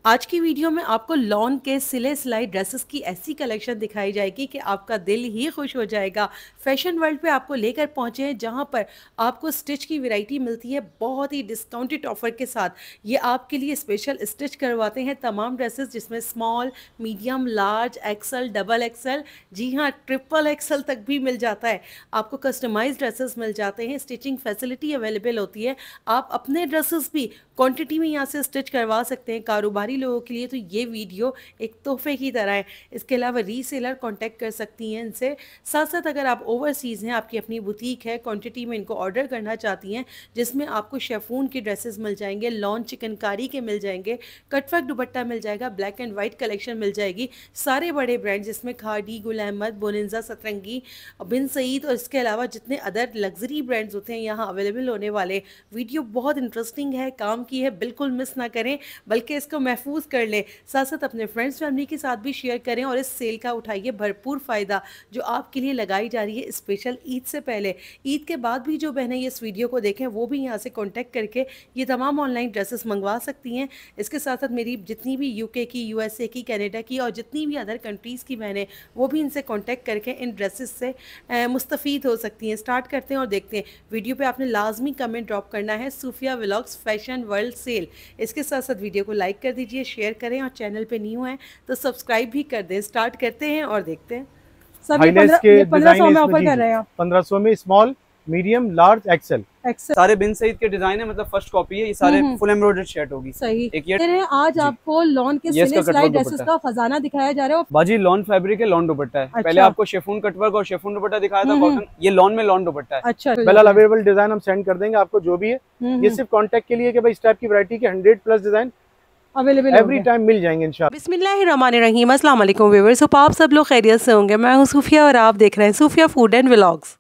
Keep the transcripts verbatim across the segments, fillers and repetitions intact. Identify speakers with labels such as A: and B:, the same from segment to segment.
A: आज की वीडियो में आपको लॉन के सिले सिलाई ड्रेसेस की ऐसी कलेक्शन दिखाई जाएगी कि आपका दिल ही खुश हो जाएगा। फैशन वर्ल्ड पे आपको लेकर पहुंचे हैं जहां पर आपको स्टिच की वैरायटी मिलती है बहुत ही डिस्काउंटेड ऑफर के साथ। ये आपके लिए स्पेशल स्टिच करवाते हैं तमाम ड्रेसेस जिसमें small, medium, large, XL, double XL, जी हाँ ट्रिपल एक्सल तक भी मिल जाता है। आपको कस्टमाइज ड्रेसेस मिल जाते हैं, स्टिचिंग फैसिलिटी अवेलेबल होती है। आप अपने ड्रेसेस भी क्वांटिटी में यहाँ से स्टिच करवा सकते हैं। कारोबारी लोगों के लिए तो ये वीडियो एक तोहफे की तरह है। इसके अलावा रीसेलर कांटेक्ट कर सकती हैं इनसे। साथ साथ अगर आप ओवरसीज़ हैं, आपकी अपनी बुटीक है, क्वांटिटी में इनको ऑर्डर करना चाहती हैं जिसमें आपको शेफून के ड्रेसेस मिल जाएंगे, लॉन चिकनकारी के मिल जाएंगे, कटवर्क दुपट्टा मिल जाएगा, ब्लैक एंड वाइट कलेक्शन मिल जाएगी। सारे बड़े ब्रांड जिसमें खादी, गुल अहमद, बोनिंजा, सतरंगी, बिन सईद और इसके अलावा जितने अदर लग्जरी ब्रांड्स होते हैं यहाँ अवेलेबल होने वाले। वीडियो बहुत इंटरेस्टिंग है, काम की है, बिल्कुल मिस ना करें बल्कि इसको महफूज कर लें। साथ साथ अपने फ्रेंड्स फैमिली के साथ भी शेयर करें और इस सेल का उठाइए भरपूर फ़ायदा जो आपके लिए लगाई जा रही है स्पेशल ईद से पहले। ईद के बाद भी जो बहनें इस वीडियो को देखें वो भी यहाँ से कॉन्टैक्ट करके ये तमाम ऑनलाइन ड्रेसेस मंगवा सकती हैं। इसके साथ साथ मेरी जितनी भी यूके की, यूएसए की, कनाडा की और जितनी भी अदर कंट्रीज़ की बहनें वो भी इनसे कॉन्टैक्ट करके इन ड्रेसेस से मुस्तफ़ीद हो सकती हैं। स्टार्ट करते हैं और देखते हैं। वीडियो पे आपने लाजमी कमेंट ड्रॉप करना है Sufia vlogs fashion world sale. इसके साथ साथ वीडियो को लाइक कर दीजिए, शेयर करें और चैनल पे न्यू हैं तो सब्सक्राइब भी कर दें। स्टार्ट करते हैं और देखते हैं।
B: सब ये पंद्रह सौ में ऑफर कर रहे हैं। पंद्रह सौ में small, medium, large, XL
C: XL सारे बिन सईद के डिजाइन है, मतलब फर्स्ट कॉपी है। ये सारे फुल एम्ब्रॉयडर्ड शर्ट होगी।
B: सही। एक ये आज आपको लॉन के सिले सिलाई ड्रेसेस का खजाना दिखाया जा रहा है।
C: बाजी लॉन फैब्रिक है, लॉन दुपट्टा है। अच्छा। पहले आपको शेफून कटवर्क और शेफून दुपट्टा दिखाया था कॉटन, ये लॉन में लॉन दुपट्टा है।
B: अच्छा।
C: फिलहाल अवेलेबल डिजाइन हम सेंड कर देंगे आपको जो भी है। ये सिर्फ कॉन्टेक्ट के लिए कि भाई इस टाइप की वैरायटी के hundred plus design
B: available
C: every time मिल जाएंगे इंशाल्लाह।
A: बिस्मिल्लाहिर्रहमानिर्रहीम, अस्सलाम वालेकुम व्यूअर्स। होप आप सब लोग खैरियत से होंगे। मैं हूं सूफिया और आप देख रहे हैं सूफिया फूड एंड व्लॉग्स।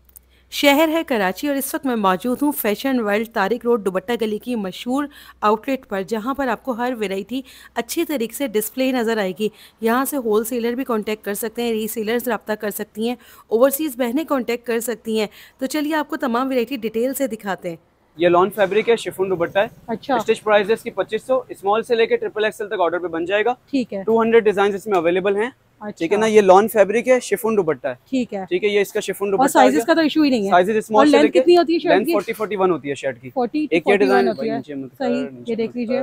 A: शहर है कराची और इस वक्त मैं मौजूद हूँ fashion world Tariq road Dupatta Gali की मशहूर आउटलेट पर, जहाँ पर आपको हर वैरायटी अच्छी तरीके से डिस्प्ले नज़र आएगी। यहाँ से होल सेलर भी कांटेक्ट कर सकते हैं, रीसेलर्स रब्ता कर सकती हैं, ओवरसीज़ बहनें कांटेक्ट कर सकती हैं। तो चलिए आपको तमाम वैरायटी डिटेल से दिखाते हैं।
C: ये लॉन फैब्रिक है, शिफॉन दुपट्टा है।
B: अच्छा।
C: स्टिच प्राइस है इसकी पच्चीस सौ, स्मॉल से लेके ट्रिपल एक्सएल तक ऑर्डर पे बन जाएगा।
B: ठीक है।
C: टू हंड्रेड डिजाइन इसमें अवेलेबल हैं।
B: अच्छा।
C: ठीक है ना। ये लॉन फैब्रिक है, शिफॉन दुपट्टा है।
B: ठीक है।
C: ठीक है। ये इसका शिफॉन दुपट्टा
B: और साइजेस का तो इशू ही नहीं है।
C: साइजेस स्मॉल से लेके
B: कितनी होती है शर्ट की?
C: चालीस इकतालीस होती है शर्ट की।
B: चालीस
C: एक ये डिजाइन
B: होती है। सही। ये देख लीजिए,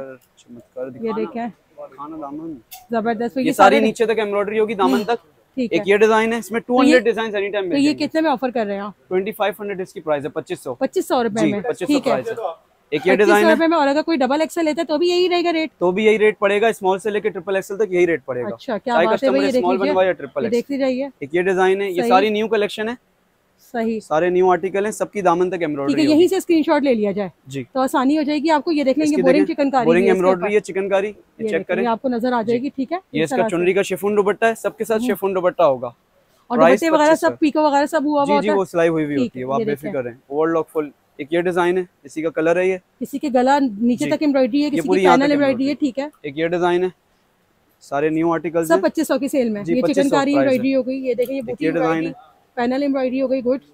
B: ये देखें जबरदस्त।
C: ये सारी नीचे तक एम्ब्रॉयडरी होगी दामन तक। एक ये डिजाइन है, इसमें two hundred design any time.
B: तो ये कितने में ऑफर कर रहे हैं?
C: ट्वेंटी फाइव हंड्रेड इसकी प्राइस है, पच्चीस सौ
B: पच्चीस सौ रुपए में।
C: पच्चीस सौ प्राइस है। एक ये
B: डिजाइन है में। और अगर कोई डबल एक्सेल लेता है तो भी यही रहेगा रेट?
C: तो भी यही रेट पड़ेगा, स्मॉल से लेकर ट्रिपल एक्सेल तक यही रेट पड़ेगा।
B: अच्छा, क्या बात है भाई, ये
C: स्मॉल बनवाया या ट्रिपल एक्सेल।
B: देख लीजिए,
C: एक ये डिजाइन है, ये सारी न्यू कलेक्शन है।
B: सही।
C: सारे न्यू आर्टिकल हैं, सबकी दामन तक एम्ब्रॉयडरी।
B: यहीं से स्क्रीनशॉट ले लिया जाए जी तो आसानी हो जाएगी आपको। ये देख लेंगे बोरिंग चिकनकारी,
C: बोरिंग एम्ब्रॉयडरी है, चिकनकारी चेक करें,
B: आपको नजर आ जाएगी। ठीक है।
C: ये इसका चुनरी का शिफॉन दुपट्टा है, सबके साथ शिफॉन दुपट्टा होगा।
B: और दुपट्टे वगैरह सब पीको वगैरह सब हुआ
C: जी जी वो सिलाई हुई हुई होती है, वो आप बेफिक्र रहें। Overlock full. एक ये डिजाइन है, इसी का कलर है, ये
B: किसी के गला नीचे तक एम्ब्रॉयडरी है, किसी की पैनल एम्ब्रॉयडरी है। ठीक है।
C: एक ये डिजाइन है, सारे न्यू आर्टिकल्स
B: सब पच्चीस सौ की सेल में। ये चिकनकारी एम्ब्रॉयडरी हो गई, ये देखिए ये बूटी
C: डिजाइन है,
B: पैनल एम्ब्रॉयडरी हो गई। गुड,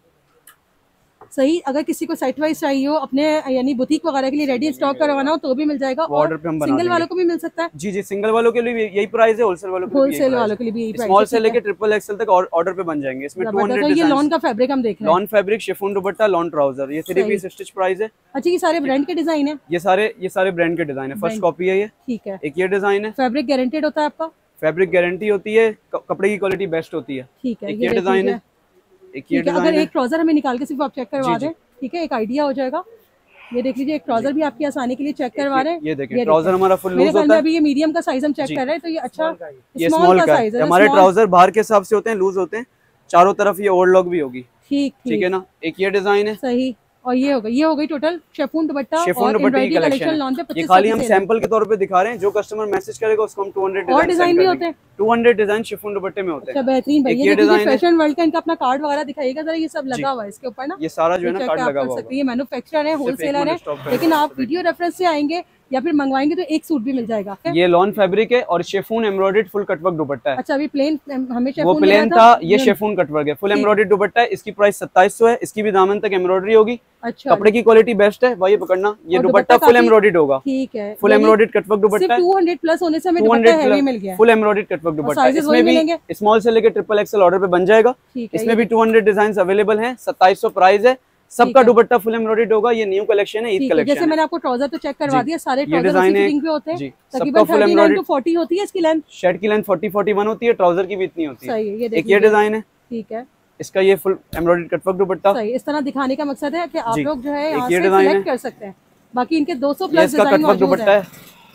B: सही। अगर किसी को साइट वाइज चाहिए हो अपने यानी बुटीक वगैरह के लिए रेडी स्टॉक करवाना हो तो भी मिल जाएगा।
C: ऑर्डर पे हम बना
B: सिंगल वालों को भी मिल सकता है।
C: जी जी सिंगल वालों के लिए यही प्राइस है, होलसेल वालों के लिए
B: होलसेल वालों के लिए भी यही प्राइस है।
C: स्मॉल से लेके ट्रिपल एक्सएल तक ऑर्डर पे बन जाएंगे। इसमें टू हंड्रेड।
B: ये लॉन का फैब्रिक हम देख रहे हैं,
C: lawn fabric, chiffon dupatta, lawn trouser. ये थ्री पीस स्टिच प्राइस है।
B: अच्छा, ये सारे ब्रांड के डिजाइन है?
C: ये सारे ये सारे ब्रांड के डिजाइन है, फर्स्ट कॉपी है ये।
B: ठीक है।
C: एक ये डिजाइन है,
B: फैब्रिक गारंटेड होता है आपका?
C: फैब्रिक गारंटी होती है, कपड़े की क्वालिटी बेस्ट होती है।
B: ठीक है।
C: ये डिजाइन है, एक ये डिजाइन है।
B: अगर एक ट्राउजर हमें निकाल के सिर्फ आप चेक करवा दें, ठीक है, एक आइडिया हो जाएगा। ये देख लीजिए, एक ट्राउजर भी आपकी आसानी के लिए चेक करवा रहे हैं।
C: ये देखिए ट्राउजर हमारा फुल लूज होता है।
B: अभी ये मीडियम का साइज हम चेक कर रहे हैं, तो ये अच्छा
C: ये स्मॉल का साइज है। हमारे ट्राउजर बाहर के हिसाब से होते हैं, लूज होते हैं, चारों तरफ ये ओवरलॉक भी होगी। ठीक ठीक है ना। एक ये डिजाइन है,
B: सही। और ये हो गई ये हो गई टोटल शिफॉन दुपट्टा
C: शिफॉन दुपट्टे की कलेक्शन लॉन पे। ये खाली हम सैंपल के तौर पे दिखा रहे हैं, जो कस्टमर मैसेज करेगा उसको हम टू हंड्रेड
B: और डिजाइन भी होते हैं,
C: टू हंड्रेड डिजाइन शिफॉन दुपट्टे में होते हैं।
B: अच्छा बेहतरीन भाई। ये देखिए फैशन वर्ल्ड का इनका अपना कार्ड वगैरह दिखाइएगा जरा, ये सब लगा हुआ है इसके ऊपर ना।
C: ये सारा जो है ना कार्ड लगा हुआ है।
B: ये मैन्युफैक्चरर है, होलसेलर है, लेकिन आप वीडियो रेफरेंस से आएंगे या फिर मंगवाएंगे तो एक सूट भी मिल जाएगा।
C: ये लॉन फैब्रिक है और chiffon embroidered full cutwork dupatta है।
B: अच्छा अभी प्लेन हमें
C: वो प्लेन था, ये शेफून कटवर्क है, फुल एम्ब्रॉयडर्ड दुपट्टा है। इसकी प्राइस सत्ताईस सौ है, इसकी भी दामन तक एम्ब्रॉयडरी होगी।
B: अच्छा
C: कपड़े की क्वालिटी बेस्ट है भाई, पकड़ना। ये दुपट्टा फुल एम्ब्रॉयडर्ड होगा।
B: ठीक है,
C: फुल एम्ब्रॉयडर्ड कटवर्क दुपट्टा है।
B: टू हंड्रेड प्लस होने से हमें दुपट्टा हैवी मिल गया।
C: फुल एम्ब्रॉयडर्ड कटवर्क दुपट्टा है। इसमें भी स्मॉल से लेकर ट्रिपल एक्सएल ऑर्डर पे बन जाएगा। इसमें भी टू हंड्रेड डिजाइन अवेलेबल है। सत्ताईस सौ प्राइस है, सबका दुपट्टा फुल एम्ब्रॉयडर्ड होगा। ये न्यू कलेक्शन है, ईद कलेक्शन।
B: जैसे मैंने आपको ट्राउजर तो चेक करवा दिया, सारे ट्राउजर
C: डिजाइन
B: फिटिंग पे होते हैं।
C: सबका फुल एम्ब्रॉयडर्ड
B: फोर्टी होती है इसकी लेंथ,
C: शर्ट की लेंथ फोर्टी फोर्टी वन होती है, ट्राउजर की भी इतनी होती है।
B: सही है, ये
C: एक ये डिजाइन है।
B: ठीक है,
C: इसका ये फुल एम्ब्रॉयडर्ड कटवर्क दुपट्टा।
B: सही, इस तरह दिखाने का मकसद है कि आप लोग जो है यहाँ से सिलेक्ट कर सकते हैं। बाकी इनके दो सौ प्लस
C: डिजाइन कटवर्क दुपट्टा है।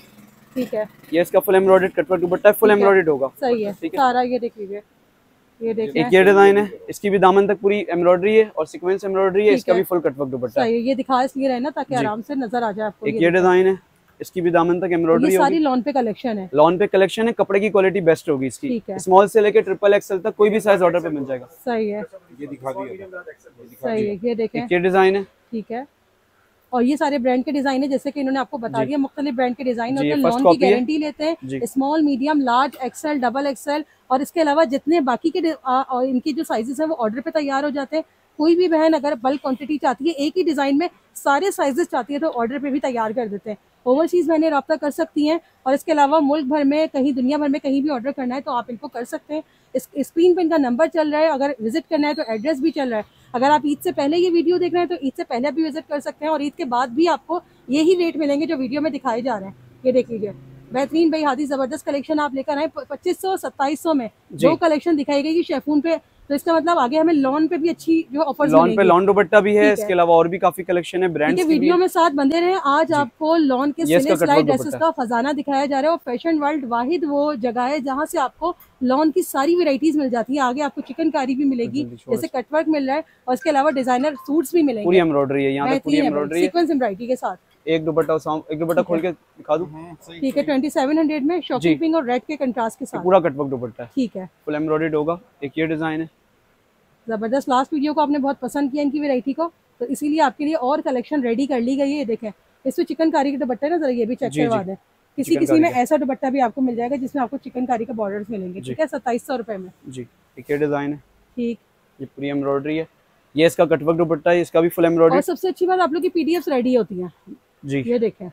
B: ठीक है,
C: ये इसका फुल एम्ब्रॉयडर्ड कटवर्क दुपट्टा है, फुल एम्ब्रॉयडर्ड होगा।
B: सही है, सारा ये देख लीजिए, ये देखिए।
C: एक ये डिजाइन है, इसकी भी दामन तक पूरी एम्ब्रॉयडरी है और सीक्वेंस एम्ब्रॉयडरी है। इसका भी फुल कटवर्क दुपट्टा है।
B: सही है, ये दिखा इसलिए रहे ना ताकि आराम से नजर आ जाए आपको।
C: एक ये डिजाइन है, इसकी भी दामन तक एम्ब्रॉयडरी होगी।
B: सारी लॉन पे कलेक्शन है।
C: लॉन पे कलेक्शन है, कपड़े की क्वालिटी बेस्ट होगी इसकी। स्मॉल से लेकर ट्रिपल एक्सएल तक कोई भी साइज ऑर्डर पे मिल जाएगा।
B: सही है,
C: ये दिखा दिया।
B: सही है, ये देखें।
C: ये डिजाइन है।
B: ठीक है, और ये सारे ब्रांड के डिजाइन है, जैसे कि इन्होंने आपको बता दिया मुख्तलिफ ब्रांड के डिजाइन होते हैं। लॉन की गारंटी लेते हैं, small medium large XL double XL, और इसके अलावा जितने बाकी के आ, और इनकी जो साइजेस हैं वो ऑर्डर पे तैयार हो जाते हैं। कोई भी बहन अगर बल्क क्वांटिटी चाहती है, एक ही डिजाइन में सारे साइजेस चाहती है, तो ऑर्डर पे भी तैयार कर देते हैं। ओवरसीज बहनें रब्ता कर सकती हैं, और इसके अलावा मुल्क भर में कहीं दुनिया भर में कहीं भी ऑर्डर करना है तो आप इनको कर सकते हैं। इस स्क्रीन पे इनका नंबर चल रहा है, अगर विजिट करना है तो एड्रेस भी चल रहा है। अगर आप ईद से पहले ये वीडियो देख रहे हैं तो ईद से पहले भी विजिट कर सकते हैं, और ईद के बाद भी आपको यही रेट मिलेंगे जो वीडियो में दिखाए जा रहे हैं। ये देख लीजिए, बेहतरीन भाई हादी जबरदस्त कलेक्शन आप लेकर आए। पच्चीस सौ सत्ताईस सौ में जो कलेक्शन दिखाई गई शेफून पे, तो इसका मतलब आगे हमें लॉन पे भी अच्छी जो ऑफर्स मिलेंगी। लॉन पे
C: लॉन दुपट्टा भी है, इसके अलावा और भी काफी कलेक्शन है ब्रांड्स की।
B: वीडियो में साथ बंदे रहे। आज आपको लॉन के सिले सिलाई ड्रेसेस का खजाना दिखाया जा रहा है, और फैशन वर्ल्ड वाहिद वो जगह है जहाँ से आपको लॉन की सारी वेराइटीज मिल जाती है। आगे आपको चिकनकारी भी मिलेगी, जैसे कटवर्क मिल रहा है, और इसके अलावा डिजाइनर सूट्स भी मिलेंगे।
C: पूरी एम्ब्रॉयडरी है यहाँ पे, पूरी एम्ब्रॉयडरी है,
B: सीक्वेंस एम्ब्रॉयडरी के साथ।
C: एक दुपट्टा एक दुपट्टा खोल के दिखा दूं?
B: ठीक है, ट्वेंटी सेवन हंड्रेड में शॉकिंग पिंक और रेड के कंट्रास्ट के साथ
C: पूरा कटवर्क दुपट्टा है।
B: ठीक है,
C: फुल एम्ब्रॉयडर्ड होगा। एक ये डिजाइन है,
B: जबरदस्त। लास्ट वीडियो को आपने बहुत पसंद किया इनकी वैरायटी को, तो इसीलिए आपके लिए और कलेक्शन रेडी कर ली गई है। ये देखें, इसमें चिकनकारी के दुपट्टे ना, जरा ये भी चेक करवा दें। किसी किसी में ऐसा दुपट्टा भी आपको मिल जाएगा जिसमें आपको चिकनकारी के बॉर्डर्स मिलेंगे। ठीक है, सत्ताईस सौ रुपए में।
C: जी, एक ये डिजाइन है।
B: ठीक,
C: ये पूरी एम्ब्रॉयडरी है। ये इसका कटवर्क दुपट्टा है, इसका भी फुल एम्ब्रॉयडरी।
B: और सबसे अच्छी बात, आप लोग की पीडीएफ्स रेडी होती हैं।
C: जी,
B: ये देखें,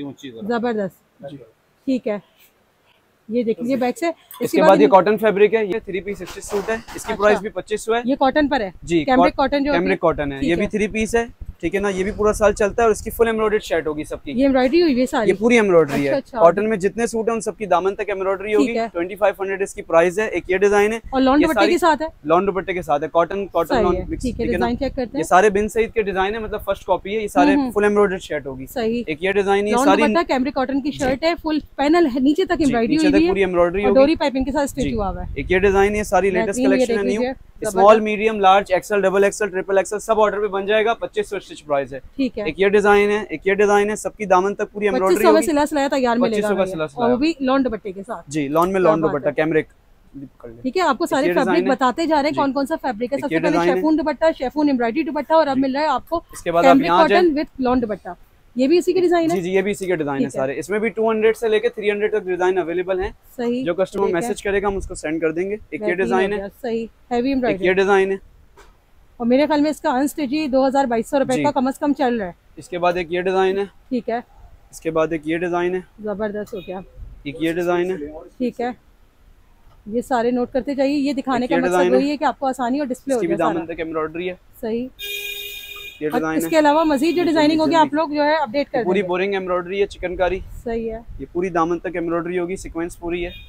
B: जबरदस्त। ठीक है, ये देख लीजिए बैक से।
C: इसके बाद ये कॉटन फैब्रिक है, ये थ्री पीस सिक्सटी सूट है। इसकी प्राइस भी पच्चीस सौ है।
B: ये कॉटन पर है
C: जी,
B: कैमरिक कॉटन जो
C: कैमरिक कॉटन है। ये भी थ्री पीस है, ठीक है ना। ये भी पूरा साल चलता है, और इसकी फुल एम्ब्रॉयडर्ड शर्ट होगी सबकी।
B: ये एम्ब्रॉयडरी हुई है सारी,
C: ये पूरी एम्ब्रॉयडरी है। कॉटन में जितने सूट है उन सबकी दामन तक एम्ब्रॉयडरी होगी। ट्वेंटी फाइव हंड्रेड इसकी प्राइस है। एक ये डिजाइन है,
B: और लॉन दुपट्टे के साथ है।
C: लॉन दुपट्टे के साथ है, कॉटन कॉटन लॉन मिक्स।
B: ठीक है, डिजाइन चेक करते हैं।
C: ये सारे बिन सईद के डिजाइन है, मतलब फर्स्ट कॉपी है। ये सारे फुल एम्ब्रॉयडर्ड शर्ट होगी।
B: सही,
C: एक ये डिजाइन है,
B: सारी कैमरिक कॉटन की शर्ट है, फुल पैनल है, नीचे तक एम्ब्रॉयडरी हुई है,
C: पूरी एम्ब्रॉयडरी होगी,
B: डोरी पाइपिंग के साथ स्टिच हुआ हुआ है।
C: एक ये डिजाइन है, सारी लेटेस्ट कलेक्शन है, new small medium large XL double XL triple XL सब ऑर्डर पे बन जाएगा। पच्चीस सौ स्टिच प्राइस है।
B: ठीक है,
C: एक ये डिजाइन है, एक ये डिजाइन है, सबकी दामन तक पूरी एम्ब्रॉयडरी होगी।
B: सिला सिलाया तैयार मिलेगा, और वो भी लॉन दुपट्टे के साथ।
C: जी, लॉन में लॉन दुपट्टा कैमरिक।
B: ठीक है, आपको सारे फैब्रिक बताते जा रहे हैं कौन कौन सा फैब्रिक है। सबसे पहले chiffon dupatta, chiffon embroidery dupatta, और अब मिल रहा है आपको cambric cotton with lawn dupatta. ये भी इसी के डिजाइन है।
C: जी जी, ये भी इसी के डिजाइन है सारे। इसमें भी टू हंड्रेड से लेके थ्री हंड्रेड तक डिजाइन अवेलेबल हैं।
B: सही,
C: जो कस्टमर मैसेज करेगा हम उसको सेंड कर देंगे। एक ये डिजाइन है,
B: सही हैवी एम्ब्रॉयडरी।
C: ये डिजाइन है,
B: और मेरे ख्याल में इसका अनस्टिच ही दो हजार बाईस सौ रुपए का कम से कम चल रहा है।
C: इसके बाद एक ये डिजाइन है।
B: ठीक है,
C: इसके बाद एक ये डिजाइन है,
B: जबरदस्त हो गया।
C: एक ये डिजाइन है।
B: ठीक है, ये सारे नोट करते जाइए। ये दिखाने का मकसद वही है कि आपको आसानी और डिस्प्ले हो जाए।
C: दामन तक एम्ब्रॉयडरी है।
B: सही,
C: ये डिजाइन है।
B: इसके अलावा मजीद जो डिजाइनिंग होगी आप लोग जो है अपडेट कर
C: पूरी बोरिंग एम्ब्रॉयडरी है, चिकनकारी।
B: सही है,
C: ये पूरी दामन तक एम्ब्रॉयडरी होगी, सीक्वेंस पूरी है।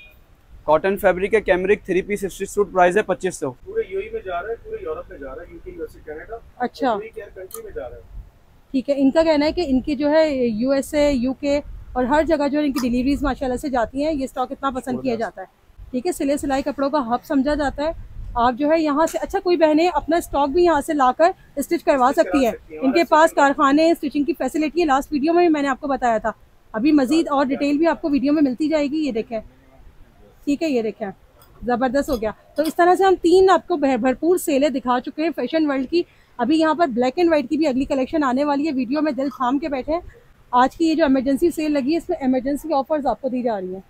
C: कॉटन फैब्रिक है, cambric three piece stitch suit, price है पच्चीस सौ।
D: पूरे यूएई में जा रहा है, पूरे यूरोप में जा रहा है, यूके यूएसए कनाडा।
B: अच्छा,
D: कंट्री में जा रहा है।
B: ठीक है, इनका कहना है कि इनकी जो है यूएसए यूके और हर जगह जो है इनकी डिलीवरीज माशाल्लाह से जाती हैं। ये स्टॉक इतना पसंद किया जाता है। ठीक है, सिले सिलाई कपड़ों का हब समझा जाता है। आप जो है यहाँ से अच्छा कोई बहनें अपना स्टॉक भी यहाँ से लाकर स्टिच करवा सकती है। इनके पास कारखाने स्टिचिंग की फैसिलिटी है। लास्ट वीडियो में मैंने आपको बताया था। अभी मजीद और डिटेल भी आपको वीडियो में मिलती जाएगी। ये देखें, ठीक है, ये देखें, ज़बरदस्त हो गया। तो इस तरह से हम तीन आपको भरपूर सेलें दिखा चुके हैं फैशन वर्ल्ड की। अभी यहाँ पर ब्लैक एंड व्हाइट की भी अगली कलेक्शन आने वाली है। वीडियो में दिल थाम के बैठे हैं। आज की ये जो इमरजेंसी सेल लगी है इसमें इमरजेंसी ऑफर्स आपको दी जा रही है।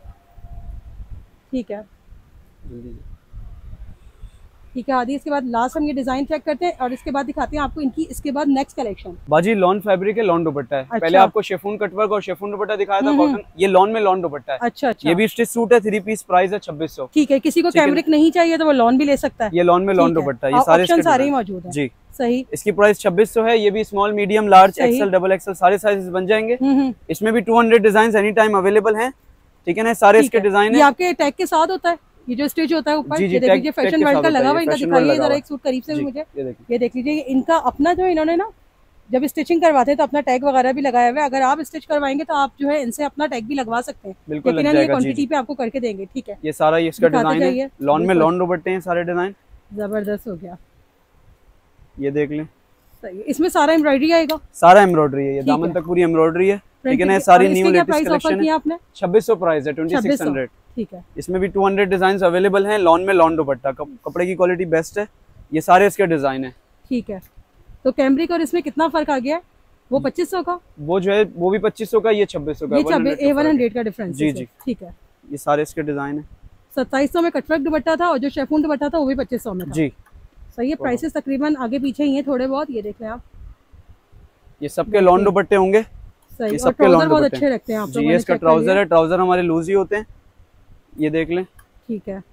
B: ठीक है ठीक है आदि, इसके बाद लास्ट हम ये डिजाइन चेक करते हैं और इसके बाद दिखाते हैं आपको इनकी इसके बाद नेक्स्ट कलेक्शन।
C: बाजी लॉन फैब्रिक है, लॉन दुपट्टा है। अच्छा। पहले आपको शेफून कटवर्क और शेफून दुपट्टा दिखाया था कॉटन, ये लॉन में लॉन दुपट्टा है।
B: अच्छा अच्छा,
C: ये भी स्टिच सूट है, थ्री पीस, प्राइस है छब्बीस सौ।
B: ठीक है, किसी को कैमरिक नहीं चाहिए तो वो लॉन भी ले सकता है।
C: ये लॉन में लॉन दुपट्टा है, ये सारे
B: ऑप्शन सारे ही मौजूद है।
C: जी
B: सही,
C: इसकी प्राइस छब्बीस सौ है। ये भी small, medium, large, XL, double XL सारे साइजेस बन जाएंगे। इसमें भी two hundred design any time available है। ठीक है ना, सारे इसके डिजाइन है।
B: आपके टैग के साथ होता है ये जो स्टिच होता है ऊपर, ये देख लीजिए फैशन वर्ल्ड का लगा हुआ है। इनका दिखाइए जरा एक सूट करीब से भी मुझे, ये देख लीजिए इनका अपना जो इन्होंने ना जब स्टिचिंग करवाते हैं तो अपना टैग वगैरह भी लगाया हुआ है। अगर आप स्टिच करवाएंगे तो आप जो है इनसे अपना टैग भी लगवा सकते हैं, लेकिन ये क्वांटिटी पे आपको करके देंगे। ठीक है,
C: ये सारा इसका डिजाइन है, लॉन में लॉन दुपट्टे हैं सारे डिजाइन,
B: जबरदस्त हो गया।
C: ये देख लें,
B: सही है, इसमें सारा एम्ब्रॉयडरी आएगा,
C: सारा एम्ब्रॉयडरी है, ये दामन तक पूरी एम्ब्रॉयडरी है। ठीक है ना, सारी न्यू लेटेस्ट कलेक्शन है।
B: आपने
C: छब्बीस सौ प्राइस है, ट्वेंटी सिक्स हंड्रेड।
B: ठीक है,
C: इसमें भी टू हंड्रेड डिजाइन अवेलेबल हैं। लॉन में लॉन दुपट्टा, कपड़े की क्वालिटी बेस्ट है, ये सारे इसके डिजाइन है।
B: ठीक है, तो कैमरिक और इसमें कितना फर्क आ गया है? वो पच्चीस सौ का,
C: वो जो है वो भी पच्चीस सौ का, ये छब्बीस सौ का,
B: ये वन हंड्रेड का डिफरेंस।
C: जी जी
B: ठीक है,
C: ये सारे इसके डिजाइन है।
B: सत्ताईस सौ में कटवर्क दुपट्टा था और जो शेफून दुपट्टा था वो भी पच्चीस सौ में था।
C: जी
B: सही है, प्राइसेस तकरीबन आगे पीछे ही हैं थोड़े बहुत, ये देख लें आप।
C: ये सबके लॉन दुपट्टे होंगे,
B: सही, और ट्राउजर बहुत अच्छे रखते हैं आप लोगों ने।
C: ये इसका ट्राउजर है, ट्राउजर हमारे लूज ही होते हैं, ये देख लें।
B: ठीक है,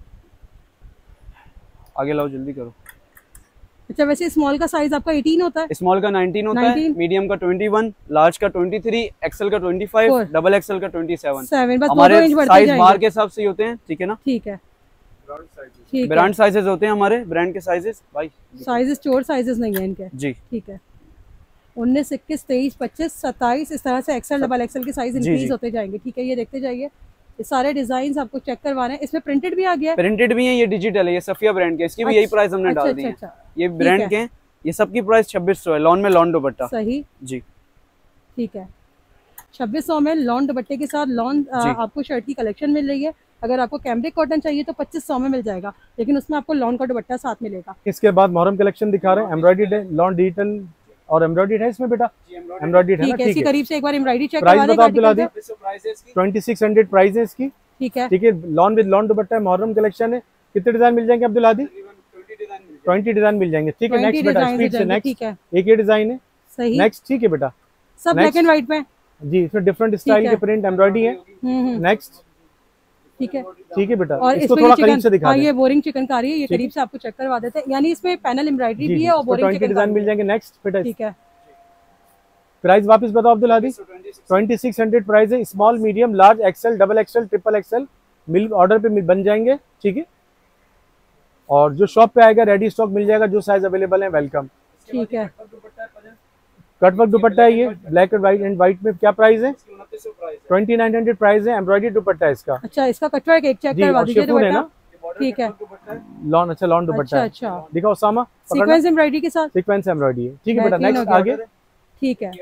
C: आगे लाओ, जल्दी करो।
B: अच्छा, वैसे स्मॉल का साइज आपका अठारह होता है?
C: स्मॉल का नाइनटीन होता है, मीडियम का इक्कीस, लार्ज का तेईस, एक्सेल का पच्चीस, डबल एक्सेल का सत्ताईस। हमारे साइज बार के हिसाब से ही होते हैं। ठीक है ना,
B: ठीक है,
C: ब्रांड साइजेस होते हैं हमारे, ब्रांड के साइजेस भाई,
B: साइजेस स्टोर साइजेस नहीं है इनके।
C: जी
B: ठीक है, उन्नीस, इक्कीस, तेईस, पच्चीस, सत्ताईस, इस तरह से एक्सेल डबल एक्सेल के साइज इंक्रीज होते जाएंगे। ठीक है, ये देखते जाइए, ये सारे डिजाइन आपको चेक करवाने हैं। इसमें प्रिंटेड भी आ गया है,
C: प्रिंटेड भी है, ये डिजिटल है, ये सफिया ब्रांड के, इसकी भी यही प्राइस हमने डाल दी है। ये ब्रांड के हैं, ये सबकी प्राइस छब्बीस सौ है, लॉन में लॉन दुपट्टा।
B: सही
C: जी,
B: ठीक है, छब्बीस सौ में लॉन दुपट्टे के साथ लॉन आपको शर्ट की कलेक्शन मिल रही है। अगर आपको कैमरिक कॉटन चाहिए तो पच्चीस सौ में मिल जाएगा, लेकिन उसमें आपको लॉन का दुपट्टा साथ मिलेगा।
E: इसके बाद मोहरम कलेक्शन दिखा रहे हैं, एम्ब्रॉयडरी लॉन डिजिटल और एम्ब्रॉयडरी है इसमें बेटा, एम्ब्रॉयडरी है ना। ठीक है,
B: करीब से एक बार एम्ब्रॉयडरी चेक
E: करवा दें। प्राइस बता दें, ट्वेंटी सिक्स हंड्रेड प्राइस है इसकी।
B: ठीक है,
E: ठीक है, लॉन विद लॉन दुपट्टा है, मोहर्रम कलेक्शन है। कितने डिजाइन मिल जाएंगे अब्दुल हादी? ट्वेंटी डिजाइन मिल जाएंगे। ठीक है, नेक्स्ट बेटा, स्पीड से नेक्स्ट। एक ये डिजाइन है,
B: सही,
E: नेक्स्ट। ठीक है बेटा,
B: सब ब्लैक एंड व्हाइट में
E: जी, इसमें डिफरेंट स्टाइल के प्रिंट एम्ब्रॉयडरी है। नेक्स्ट।
B: ठीक है,
E: ठीक है बेटा,
B: और
E: इसको थोड़ा करीब से दिखा दें।
B: ये बोरिंग चिकनकारी है, ये करीब से आपको चेक करवा देते हैं, यानी इसमें पैनल एम्ब्रॉयडरी भी है और बोरिंग चिकनकारी
E: डिजाइन मिल जाएंगे। नेक्स्ट बेटा,
B: ठीक है,
E: प्राइस वापस बताओ Abdul Hadi. Twenty six hundred price है, small, medium, large, XL, double XL, triple XL मिल ऑर्डर पे बन जाएंगे। ठीक है, और जो शॉप पे आएगा रेडी स्टॉक मिल जाएगा, जो साइज अवेलेबल है वेलकम।
B: ठीक है,
E: कटवर्क दुपट्टा है ये, black and white and white में क्या प्राइस है? ट्वेंटी नाइन हंड्रेड प्राइस है, एम्ब्रॉयडरी दुपट्टा है इसका।
B: अच्छा, इसका कटवर्क एक चेक करवा दीजिए
E: ना।
B: ठीक है,
E: लॉन, अच्छा लॉन दुपट्टा।
B: अच्छा,
E: दिखाओ सामा,
B: सीक्वेंस एम्ब्रॉयडरी के साथ,
E: सीक्वेंस एम्ब्रॉयडरी है। ठीक है बेटा, नेक्स्ट आगे।
B: ठीक है,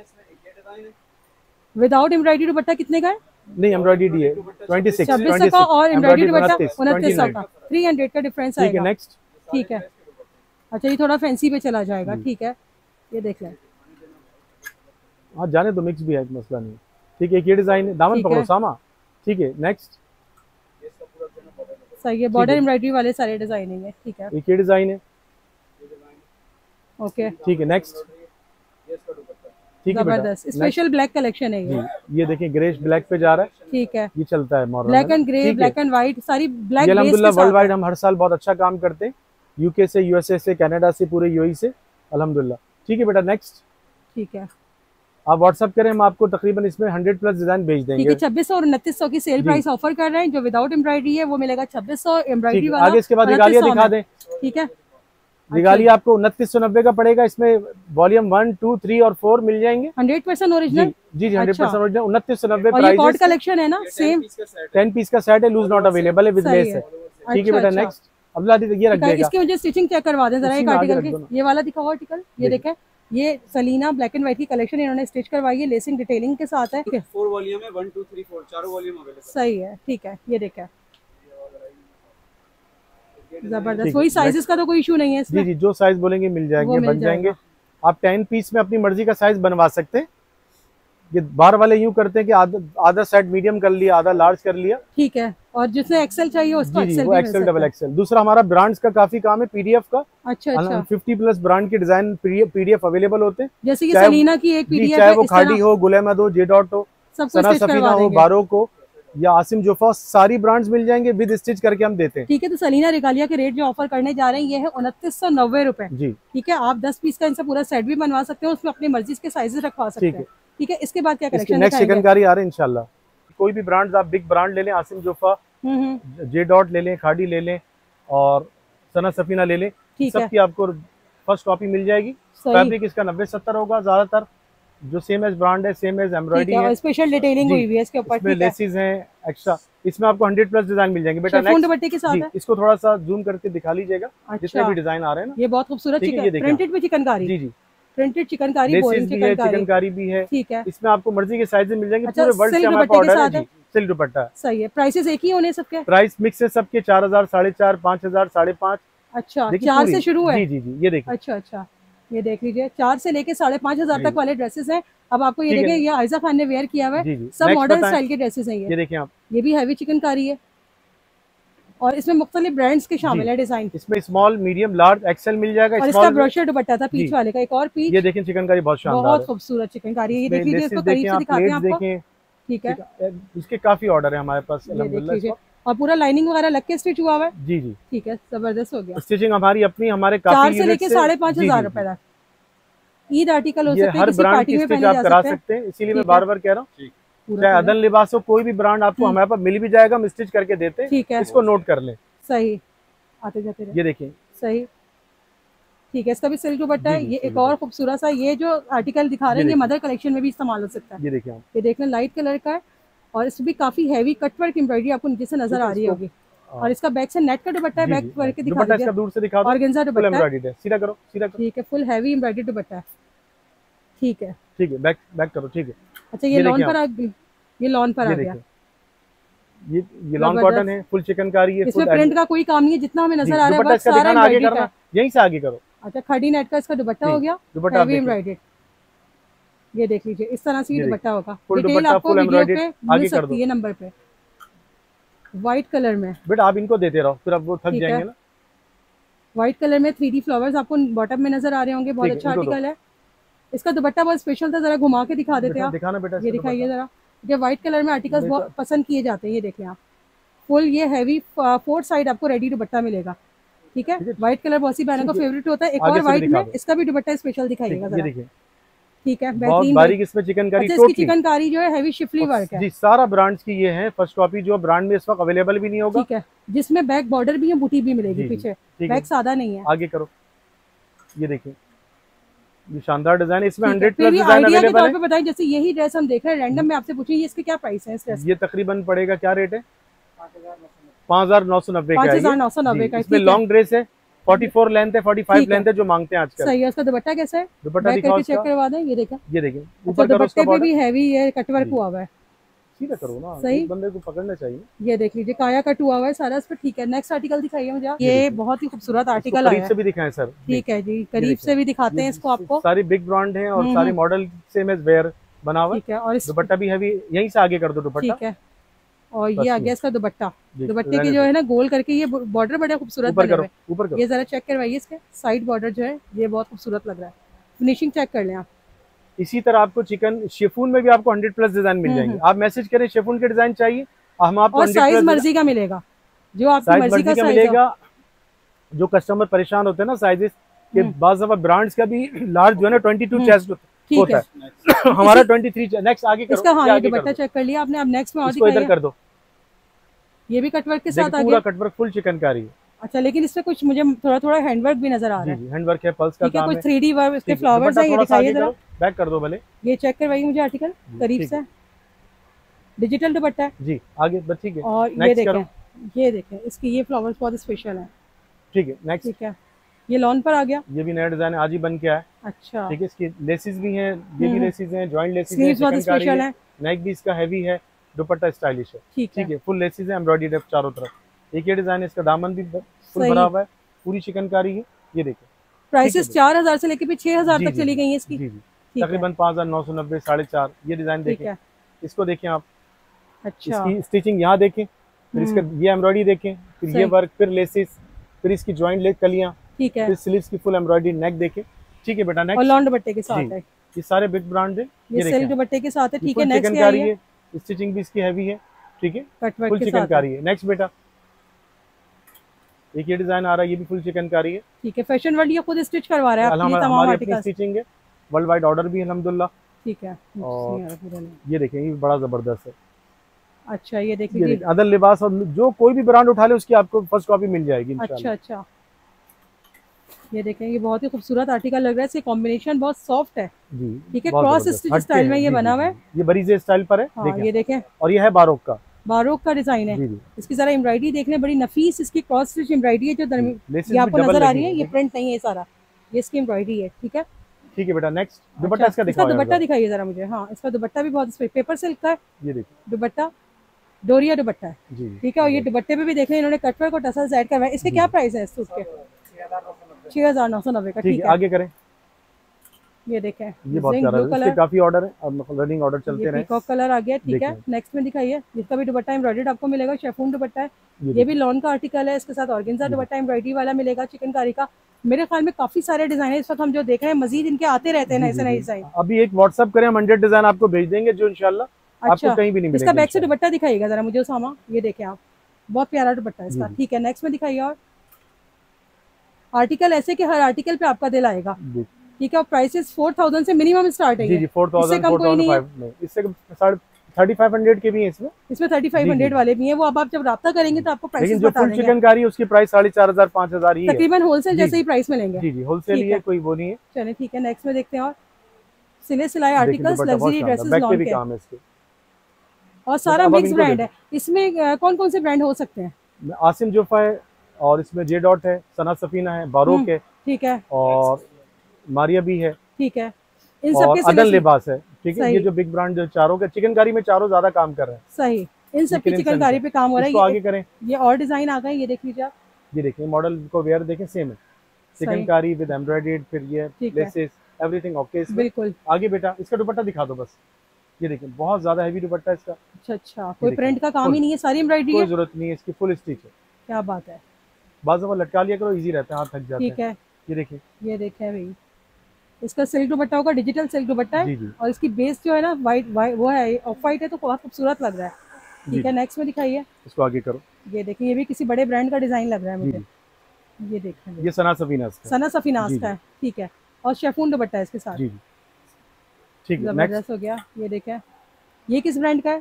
B: विदाउट एम्ब्रॉयडरी दुपट्टा कितने का है?
E: नहीं, एम्ब्रॉयडरी है छब्बीस
B: सौ का और एम्ब्रॉयडरी दुपट्टा उनतीस सौ का, तीन सौ का डिफरेंस आएगा।
E: ठीक है, नेक्स्ट।
B: ठीक है, अच्छा ये थोड़ा फैंसी पे चला जाएगा। ठीक है, ये देख लें।
E: हाँ, जाने तो मिक्स भी है, एक मसला नहीं। ठीक है, एक ये डिजाइन है, दामन पकड़ो सामा। ठीक है, नेक्स्ट।
B: सही है, बॉर्डर एम्ब्रॉयडरी वाले सारे डिजाइनिंग है। ठीक है,
E: एक ये डिजाइन है।
B: ओके,
E: ठीक है, नेक्स्ट। ठीक है,
B: जबरदस्त स्पेशल ब्लैक कलेक्शन है ये।
E: ये देखिए, ग्रेश ब्लैक पे जा रहा है।
B: ठीक है,
E: ये चलता है Muharram,
B: black and grey, black and white, सारी ब्लैक।
E: अल्हम्दुलिल्लाह वर्ल्ड वाइड हम हर साल बहुत अच्छा काम करते हैं, यूके से, यूएसए से, कनाडा से, पूरे यूएई से, अल्हम्दुलिल्लाह। ठीक है बेटा, नेक्स्ट।
B: ठीक है,
E: आप व्हाट्सएप करें, हम आपको तकरीबन इसमें हंड्रेड प्लस डिजाइन भेज देंगे।
B: ठीक है, छब्बीस सौ और उनतीस सौ की सेल प्राइस ऑफर कर रहे हैं। जो विदाउट एम्ब्रॉयडरी है वो मिलेगा छब्बीस सौ, एम्ब्रॉयडरी वाला
E: आगे। इसके बाद रिगालिया दिखा दें।
B: ठीक है,
E: रिगालिया आपको उनतीस सौ नब्बे का पड़ेगा, इसमें वॉल्यूम वन, टू, थ्री और फोर मिल जाएंगे।
B: Hundred percent original.
E: जी जी, हंड्रेड परसेंट ओरिजिनल, उनतीस सौ नब्बे
B: प्राइस। कॉर्ड कलेक्शन है ना, सेम
E: टेन पीस का सेट है, लूज नॉट अवेलेबल है, विद लेस है। ठीक है बेटा, नेक्स्ट। अब्दुल हादी ये रख देगा।
B: इसकी मुझे स्टिचिंग चेक करवा दें जरा, एक आर्टिकल की। ये वाला दिखाओ आर्टिकल, ये देखें, ये सलीना ब्लैक एंड व्हाइट की कलेक्शन इन्होंने स्टिच करवाई है, लेसिंग डिटेलिंग के साथ है। ठीक है,
C: फोर वॉल्यूम है, वन टू थ्री फोर चारों वॉल्यूम अवेलेबल।
B: सही है, ठीक है, ये देखें, जबरदस्त। वही साइजेस का तो कोई इशू नहीं है इसमें।
E: जी जी, जो साइज बोलेंगे मिल जाएंगे, बन जाएंगे। आप टेन पीस में अपनी मर्जी का साइज बनवा सकते हैं। ये बाहर वाले यूं करते हैं कि आधा आधा सेट मीडियम कर लिया, आधा लार्ज कर लिया।
B: ठीक है, और जिसने एक्सेल चाहिए उसको
E: जी,
B: एक्सेल
E: वो एक्सेल डबल एक्सेल। दूसरा हमारा ब्रांड्स का काफी काम है, पीडीएफ का।
B: अच्छा अच्छा,
E: फिफ्टी प्लस ब्रांड के डिजाइन पीडीएफ अवेलेबल होते हैं,
B: जैसे कि सलीना की एक पीडीएफ,
E: चाहे वो खाड़ी हो, गुल अहमद हो, जे डॉट हो, सना सफीना हो, बारो को या आसिम जोफा, सारी ब्रांड्स मिल जाएंगे, विद स्टिच करके हम देते हैं।
B: ठीक है, तो सलीना रिगालिया के रेट जो ऑफर करने जा रहे हैं ये है उनतीस सौ नब्बे रुपए जी। ठीक है, आप दस पीस का इनसे पूरा सेट भी बनवा सकते हैं, उसमें अपनी मर्जी के साइजेस रखवा सकते हैं। ठीक है, इसके बाद क्या कलेक्शन
E: नेक्स्ट चिकनकारी आ रहे हैं इंशाल्लाह। कोई भी ब्रांड्स आप बिग ब्रांड ले लें, आसिम जोफा, जे डॉट ले लें, खाड़ी ले लें और सना सफीना ले लें, सबकी आपको फर्स्ट कॉपी मिल जाएगी। फैब्रिक इसका नब्बे सत्तर होगा ज्यादातर, जो सेम एज ब्रांड है, सेम एज एम्ब्रॉयडरी है,
B: स्पेशल डिटेलिंग हुई हुई है इसके ऊपर,
E: इसमें लेसेस हैं एक्स्ट्रा। इसमें आपको हंड्रेड प्लस डिजाइन मिल जाएंगे बेटा। नेक्स्ट
B: दुपट्टे के साथ है,
E: इसको थोड़ा सा जूम करके दिखा लीजिएगा। अच्छा। जितने भी डिजाइन आ रहे हैं ना,
B: ये बहुत खूबसूरत प्रिंटेड में चिकनकारी।
E: जी जी,
B: प्रिंटेड चिकनकारी,
E: बोरिंग चिकनकारी, चिकनकारी भी है।
B: ठीक है,
E: इसमें आपको मर्जी के साइजेस मिल जाएंगे।
B: अच्छा,
E: पूरे वर्ल्ड से हमारे पास ऑर्डर है। सिल्क दुपट्टा है,
B: सही है। प्राइसेस एक ही होने सबके?
E: प्राइस मिक्स है सबके, चार हजार, साढ़े चार, पाँच हजार, साढ़े पाँच।
B: अच्छा, चार से शुरू है?
E: जी जी जी, ये देखिए।
B: अच्छा अच्छा, ये देख लीजिए, चार से लेके साढ़े पाँच हजार तक वाले ड्रेसेस हैं। अब आपको ये देखिए, ये आयजा खान ने वेयर किया हुआ है, सब मॉडर्न स्टाइल के ड्रेसेस हैं।
E: ये देखिए आप,
B: ये भी हैवी चिकनकारी है और इसमें मुख्तलिफ ब्रांड्स के शामिल है डिजाइन।
E: इसमें स्मॉल, मीडियम, लार्ज, एक्सेल मिल जाएगा।
B: और इसका ब्रोशर दुपट्टा था पीच वाले का, एक और पीच।
E: ये देखें चिकनकारी बहुत शानदार,
B: बहुत खूबसूरत चिकनकारी। ये देख लीजिए, इसको करीब से दिखाते हैं आपको। ठीक है,
E: इसके काफी ऑर्डर है हमारे पास अल्हम्दुलिल्लाह।
B: और पूरा लाइनिंग वगैरह लग के स्टिच हुआ हुआ है।
E: जी जी,
B: ठीक है, जबरदस्त हो गया।
E: स्टिचिंग हमारी अपनी, हमारे
B: चार से लेके साढ़े पाँच हजार रुपए तक ईद आर्टिकल हो सकते हैं, किसी पार्टी में पहने जा
E: करा सकते हैं। इसीलिए मैं बार बार कह रहा हूँ, चाहे अदन लिबास हो, कोई भी ब्रांड आपको हमारे पास मिल भी जाएगा, हम स्टिच करके देते हैं।
B: ठीक है,
E: इसको नोट कर लें।
B: सही, आते जाते रहे।
E: ये देखिए,
B: सही, ठीक है। इसका भी सिल्क दुपट्टा है। ये एक और खूबसूरत सा, ये जो आर्टिकल दिखा रहे हैं, ये मदर कलेक्शन में भी इस्तेमाल हो सकता है।
E: ये देखिए,
B: ये देखना, लाइट कलर का है और इसमें भी काफी हैवी कटवर्क एम्ब्रॉयडरी आपको नीचे से नजर आ रही होगी। और इसका बैक से नेट का दुपट्टा है, बैक करके दिखा दीजिए।
E: इसका दूर से दिखा दो,
B: ऑर्गेन्जा दुपट्टा
E: है, सीधा करो, सीधा करो।
B: ठीक है, फुल हैवी एम्ब्रॉयडरी दुपट्टा है। ठीक है,
E: ठीक है, बैक बैक करो। ठीक है,
B: अच्छा, ये लॉन पर आ गया, ये लॉन पर आ गया।
E: ये ये लॉन कॉटन है, फुल चिकनकारी है,
B: इसमें प्रिंट का कोई काम नहीं है, जितना हमें नजर आ रहा है
E: बस सारा आगे करना, यहीं से आगे करो।
B: अच्छा, खड़ी नेट का इसका दुपट्टा हो गया,
E: दुपट्टा
B: एम्ब्रॉयडर्ड। ये देख लीजिए, इस तरह से ये दुपट्टा होगा। डिटेल आपको वीडियो पे मिल सकती है नंबर पे। व्हाइट कलर में
E: बेटा, आप इनको देते रहो, फिर अब वो थक जाएंगे ना।
B: व्हाइट कलर में थ्री डी फ्लावर्स आपको बॉटम में नजर आ रहे होंगे, बहुत अच्छा आर्टिकल है। इसका दुपट्टा बहुत स्पेशल था, जरा घुमा के दिखा देते हैं।
E: दिखाना बेटा,
B: ये दिखाइए जरा। ये व्हाइट कलर में आर्टिकल्स बहुत पसंद किए जाते हैं। ये देखें आप, फुल ये हैवी फोर्थ साइड आपको रेडी दुपट्टा मिलेगा। ठीक है, व्हाइट कलर बहुत सी बहनों का फेवरेट होता है। एक और व्हाइट में इसका भी दुपट्टा स्पेशल दिखाइएगा जरा। ठीक है,
E: बहुत बारीक इसमें चिकनकारी।
B: अच्छा, इसकी चिकनकारी जो है हैवी शिफली वर्क है।
E: जी, सारा ब्रांड्स की ये है। फर्स्ट कॉपी जो ब्रांड में इस वक्त अवेलेबल भी नहीं होगा।
B: ठीक है, जिसमें बैक बॉर्डर भी है, बूटी भी मिलेगी पीछे, बैक सादा नहीं है।
E: आगे करो, ये देखिए, ये शानदार डिजाइन है। इसमें हंड्रेड प्लस डिजाइन अवेलेबल है।
B: बताइए, जैसे यही ड्रेस हम देख रहे हैं रैंडम में, आपसे पूछिए इसके क्या प्राइस है इस ड्रेस?
E: ये तकरीबन पड़ेगा, क्या रेट है? पाँच हजार नौ सौ नब्बे का।
B: पाँच हजार नौ सौ नब्बे का।
E: इसमें लॉन्ग ड्रेस है, चौवालीस लेंथ है, पैंतालीस लेंथ है, जो मांगते हैं आजकल।
B: सही है। उसका दुपट्टा कैसा है?
E: दुपट्टा दिखाओ,
B: चेक करवा दें। ये देखा,
E: ये देखिए,
B: ऊपर दुपट्टे पे भी हैवी है, कटवर्क हुआ हुआ है।
E: सीधा करो ना,
B: सही,
E: बंदे को पकड़ना चाहिए।
B: ये देख लीजिए, काया कट हुआ हुआ है सारा इस पे। ठीक है, नेक्स्ट आर्टिकल दिखाइए मुझे। ये बहुत ही खूबसूरत आर्टिकल
E: करीब से भी दिखाएं सर।
B: ठीक है जी, करीब से भी दिखाते हैं इसको आपको।
E: सारी बिग ब्रांड है और सारे मॉडल सेम एज वेयर बना हुआ है।
B: ठीक है, और
E: दुपट्टा भी हैवी, यहीं से आगे कर दो दुपट्टा।
B: ठीक है, और ये आ गया इसका दुपट्टा। दुपट्टे के जो है ना गोल करके ये बॉर्डर बड़ा खूबसूरत बने हुए हैं।
E: ऊपर करो,
B: ये जरा चेक करवाइए, इसके साइड बॉर्डर जो है ये बहुत खूबसूरत लग रहा है। फिनिशिंग चेक कर लें आप।
E: इसी तरह आपको चिकन शिफॉन में भी आपको हंड्रेड प्लस डिजाइन मिल जाएंगे। आप मैसेज करें शिफॉन के डिजाइन चाहिए, हम आपको
B: और साइज मर्जी का मिलेगा, जो आपकी मर्जी का साइज
E: मिलेगा। जो कस्टमर परेशान होते हैं ना साइजेस के, बाज़ दफा ब्रांड्स का भी लार्ज जो है ना ट्वेंटी टू चेस्ट होता है, हमारा ट्वेंटी थ्री। नेक्स्ट आगे करो,
B: इसका हाँ दुपट्टा चेक कर लिया आपने। अब नेक्स्ट में और
E: दिखाइए, इधर कर दो।
B: ये भी कटवर्क के साथ आ गया,
E: पूरा कटवर्क फुल चिकनकारी है।
B: अच्छा, लेकिन इसमें कुछ मुझे थोड़ा थोड़ा हैंडवर्क भी नजर आ रहा है।
E: हैंडवर्क है, पल्स का काम है,
B: कुछ थ्री डी वर्क, इसके फ्लावर्स हैं। ये दिखाइए जरा,
E: बैक कर दो भले।
B: ये चेक करवाइए मुझे आर्टिकल करीब से। डिजिटल दुपट्टा है
E: जी, आगे बस। ठीक है,
B: और ये देखें, ये देखें इसकी ये फ्लावर्स बहुत स्पेशल है।
E: ठीक है, नेक्स्ट।
B: ठीक है, ये लॉन पर आ गया।
E: ये भी नया डिजाइन आज ही बन के आया।
B: अच्छा,
E: ठीक है, इसकी लेसेस भी हैं, ये भी लेसेस हैं, जॉइंट लेसेस
B: हैं, बहुत स्पेशल है।
E: नेक भी इसका हैवी है, दुपट्टा स्टाइलिश है। ठीक है, फुल लेसेस है, एम्ब्रॉयडरी चारों तरफ। एक ये डिजाइन है, इसका दामन भी फुल भरा हुआ है, पूरी चिकनकारी है। ये देखिए,
B: प्राइसेस चार हजार से लेके भी छह हजार तक चली गई है इसकी।
E: तकरीबन पाँच हजार नौ सौ नब्बे साढ़े चार। ये डिजाइन देखें, इसको देखें आप।
B: अच्छा,
E: इसकी स्टिचिंग यहाँ देखें, फिर इसका ये एम्ब्रॉयडरी देखें, फिर ये वर्क, फिर लेसिस, फिर इसकी जॉइंट ले कलियां,
B: ठीक है,
E: फिर स्लीव्स की फुल एम्ब्रॉयडरी, नेक देखें। ठीक है बेटा, नेक्स्ट।
B: और लॉन दुपट्टे के साथ है,
E: ये सारे बिग ब्रांड है,
B: ये सिल्क दुपट्टे के साथ है। ठीक है, नेक्स्ट
E: चिकनकारी है, स्टिचिंग भी इसकी हैवी है। ठीक है, फुल चिकनकारी है। नेक्स्ट बेटा, एक ये डिजाइन आ रहा है, ये भी फुल चिकनकारी है।
B: ठीक है, फैशन वर्ल्ड ये खुद स्टिच करवा रहा है आपके लिए तमाम आर्टिकल,
E: स्टिचिंग है, वर्ल्ड वाइड ऑर्डर भी है अल्हम्दुलिल्लाह।
B: ठीक है,
E: और ये देखें, ये बड़ा जबरदस्त है।
B: अच्छा, ये देख लीजिए,
E: अदर लिबास और जो कोई भी ब्रांड उठा ले उसकी आपको फर्स्ट कॉपी मिल जाएगी इंशाल्लाह।
B: अच्छा अच्छा, ये देखें, ये बहुत ही खूबसूरत आर्टिकल लग रहा है, इसके कॉम्बिनेशन बहुत सॉफ्ट है जी। ठीक है, क्रॉस स्टिच स्टाइल में ये बना हुआ है,
E: ये बरीजे स्टाइल पर है।
B: हाँ, ये देखें,
E: और ये है बारोक का,
B: बारोक का डिजाइन है। इसकी जरा एम्ब्रॉयडरी देख लें, बड़ी नफीस इसकी क्रॉस स्टिच एम्ब्रॉयडरी है जो ये आपको नजर आ रही है। ये प्रिंट नहीं है सारा, ये इसकी एम्ब्रॉयडरी है। ठीक है,
E: ठीक है बेटा, नेक्स्ट दुपट्टा इसका दिखाओ।
B: दुपट्टा दिखाइए जरा मुझे। हाँ, इसका दुपट्टा भी बहुत पेपर सिल्क का है।
E: ये देखिए,
B: दुपट्टा डोरिया दुपट्टा है। ठीक है, और ये दुपट्टे पे भी देख लें इन्होंने कटवर्क और टसल्स ऐड करवाए। इसके क्या प्राइस है इस सूट के? छह हजार नौ सौ नब्बे का। ठीक है,
E: आगे करें।
B: ये देखें,
E: ये बहुत प्यारा है, इसके काफी ऑर्डर है, अब रनिंग ऑर्डर चलते रहे।
B: पीकॉक कलर आ गया। ठीक है, नेक्स्ट में दिखाइए, जिसका भी दुपट्टा एम्ब्रॉयडर्ड आपको मिलेगा, शेफून दुपट्टा है। ये भी लॉन का आर्टिकल है, इसके साथ ऑर्गेन्जा दुपट्टा एम्ब्रॉयडरी वाला मिलेगा चिकनकारी का। मेरे ख्याल में काफी सारे डिजाइन है इस वक्त हम जो देख रहे हैं, मजीद इनके आते रहते हैं नए नए डिजाइन।
E: अभी एक व्हाट्सएप करें, हम हंड्रेड डिजाइन आपको भेज देंगे जो इंशाल्लाह आपको कहीं भी नहीं मिलेगा।
B: इसका बैक से दुपट्टा दिखाइएगा जरा मुझे उसामा। ये देखें आप, बहुत प्यारा दुपट्टा है इसका। ठीक है, नेक्स्ट में दिखाइए। और आर्टिकल ऐसे कि हर आर्टिकल पे आपका दिल आएगा। ठीक है, और प्राइसेस फोर थाउजेंड से मिनिमम स्टार्ट है।
E: जी जी, four thousand, four thousand five, इससे थर्टी फाइव हंड्रेड के भी हैं इसमें।
B: इसमें थर्टी फाइव हंड्रेड वाले भी हैं, वो अब आप जब राब्ता करेंगे तो आपको प्राइस
E: बता देंगे। चिकनकारी उसकी प्राइस साढ़े चार हजार पाँच हजार ही है,
B: तकरीबन होलसेल जैसे ही प्राइस मिलेंगे।
E: जी जी, होलसेल ही है, कोई वो नहीं है।
B: चलिए ठीक है, नेक्स्ट में देखते हैं। और सिले सिलाई आर्टिकल्स, लग्जरी ड्रेसेस, लॉन के
E: काम है इसके,
B: और सारा मिक्स ब्रांड है। इसमें कौन कौन से ब्रांड हो सकते हैं?
E: आसिम जोफा है, और इसमें जे डॉट है, सना सफीना है, बारोक है।
B: ठीक है,
E: और मारिया भी है।
B: ठीक है, इन सब के
E: अदर लिबास है। ठीक है, ये जो बिग ब्रांड जो चारों के चिकनकारी में चारों ज्यादा काम कर रहे हैं।
B: सही, इन सब की चिकनकारी पे काम हो रहा है।
E: आगे करें,
B: ये और डिजाइन आ गए, ये देख लीजिए आप।
E: ये देखिए, मॉडल को वेयर देखें, सेम है, चिकनकारी विद एम्ब्रॉयडर्ड, फिर ये लेसेस, एवरीथिंग ओके।
B: बिल्कुल।
E: आगे बेटा, इसका दुपट्टा दिखा दो बस। ये देखिए, बहुत ज्यादा हैवी दुपट्टा इसका।
B: अच्छा अच्छा, कोई प्रिंट का काम ही नहीं है, सारी एम्ब्रॉयडरी है,
E: कोई जरूरत नहीं है, इसकी फुल स्टिच है।
B: क्या बात है,
E: बाजू में लटका लिया करो, इजी रहता है, हाथ थक जाता है।
B: ठीक है,
E: ये देखिए,
B: ये देखिए भाई, इसका सिल्क दुपट्टा होगा, डिजिटल सिल्क दुपट्टा है। और इसकी बेस जो है ना वाइट वो है, ऑफ वाइट है, तो बहुत खूबसूरत लग रहा है। ठीक है, नेक्स्ट में दिखाइए,
E: इसको आगे करो।
B: ये देखिए, ये भी किसी बड़े ब्रांड का डिजाइन लग रहा है मुझे। ये देखिए,
E: ये सना सफीनास का,
B: सना सफीनास का है। ठीक है, और शेफून दुपट्टा है इसके साथ।
E: जी ठीक है,
B: जबरदस्त हो गया। ये देखें, ये किस ब्रांड का है?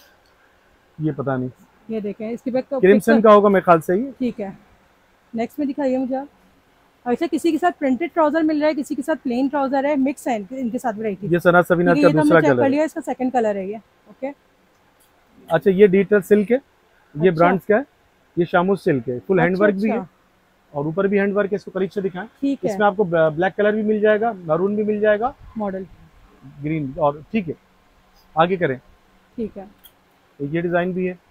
E: ये पता नहीं,
B: ये देखें, इसकी बैक
E: क्रिम्सन का होगा मेरे ख्याल से ही।
B: ठीक है, नेक्स्ट में दिखाइए मुझे। अच्छा, किसी के साथ प्रिंटेड ट्राउजर मिल रहा है, किसी के साथ प्लेन ट्राउजर है, मिक्स है इनके साथ वैरायटी।
E: ये सना सफीनास का दूसरा कलर है,
B: इसका सेकंड कलर है ये। ओके,
E: अच्छा, ये डिजिटल सिल्क है, ये ब्रांड्स का है, ये शामूस सिल्क है, फुल हैंडवर्क भी है, और ऊपर भी हैंडवर्क है। इसको करीब से दिखाएं।
B: ठीक है,
E: इसमें आपको ब्लैक कलर भी मिल जाएगा, मैरून भी मिल जाएगा,
B: मॉडल
E: ग्रीन। और ठीक है, आगे करें।
B: ठीक है,
E: ये डिजाइन भी है,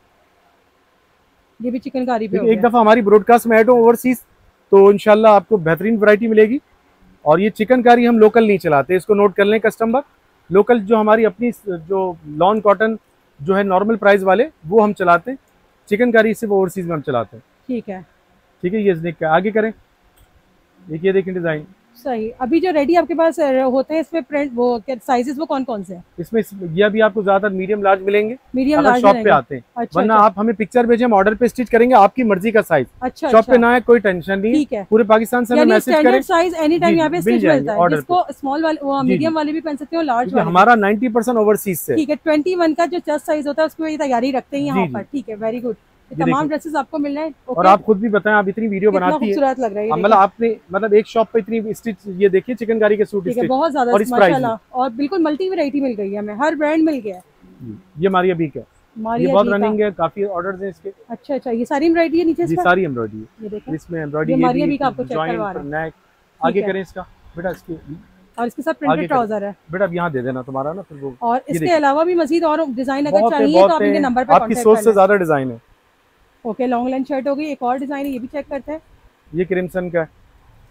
B: ये भी चिकनकारी पे।
E: एक दफा हमारी ब्रॉडकास्ट में ऐड हो ओवरसीज तो इंशाल्लाह आपको बेहतरीन वैरायटी मिलेगी। और ये चिकनकारी हम लोकल नहीं चलाते, इसको नोट कर लें कस्टमर। लोकल जो हमारी अपनी जो लॉन कॉटन जो है नॉर्मल प्राइस वाले, वो हम चलाते हैं। चिकनकारी सिर्फ ओवरसीज में हम चलाते हैं।
B: ठीक है, ठीक
E: है, ये स्नेक का। आगे करें, देखिए देखें डिजाइन।
B: सही, अभी जो रेडी आपके पास होते हैं इसमें प्रिंट वो साइजेस वो कौन कौन से हैं?
E: इसमें ये भी आपको ज्यादातर मीडियम लार्ज मिलेंगे,
B: मीडियम लार्ज
E: शॉप पे आते हैं। अच्छा, वरना अच्छा। आप हमें पिक्चर भेजें, हम ऑर्डर पे स्टिच करेंगे, आपकी मर्जी का साइज। अच्छा, शॉप अच्छा। पे ना है, कोई टेंशन नहीं। ठीक है, पूरे पाकिस्तान से हमें मैसेज करें, साइज एनी टाइम यहाँ पे स्टिच मिलता है। जिसको स्मॉल वाले वो मीडियम वाले भी पहन सकते हो, लार्ज वाले। हमारा नाइंटी परसेंट ओवरसीज से। ठीक है, ट्वेंटी वन का जो चेस्ट साइज होता है उसकी तैयारी रखते हैं यहाँ पर। ठीक है, वेरी गुड। तमाम ड्रेसेस आपको मिल रहे हैं। और आप खुद भी बताएं, आप इतनी वीडियो बनाती है, लग रहा है मतलब आपने मतलब एक शॉप पे इतनी स्टिच, ये देखिए चिकनकारी के सूट स्टिच बहुत ज्यादा माशाल्लाह, और बिल्कुल मल्टी वैरायटी मिल गई है हमें, हर ब्रांड मिल गया है। ये मारिया बी का, ये बहुत रनिंग है, काफी ऑर्डर्स हैं इसके। अच्छा अच्छा, ये सारी एम्ब्रॉयडरी है नीचे, सारी एम्ब्रॉयडरी है, ये देखिए इसमें एम्ब्रॉयडरी मारिया बी का आपको चेक करवा रहा है। आगे करें इसका बेटा, इसके और इसके साथ प्रिंटेड ट्राउजर है बेटा, अब यहाँ दे देना तुम्हारा ना फिर वो। और इसके अलावा भी मजीद और डिजाइन अगर चाहिए तो आप इनके नंबर पे आपकी सोच से ज्यादा डिजाइन है।
B: ओके, लॉन्ग लेंथ शर्ट हो गई, एक और डिजाइन है, ये भी चेक करते हैं।
E: ये क्रिम्सन का है,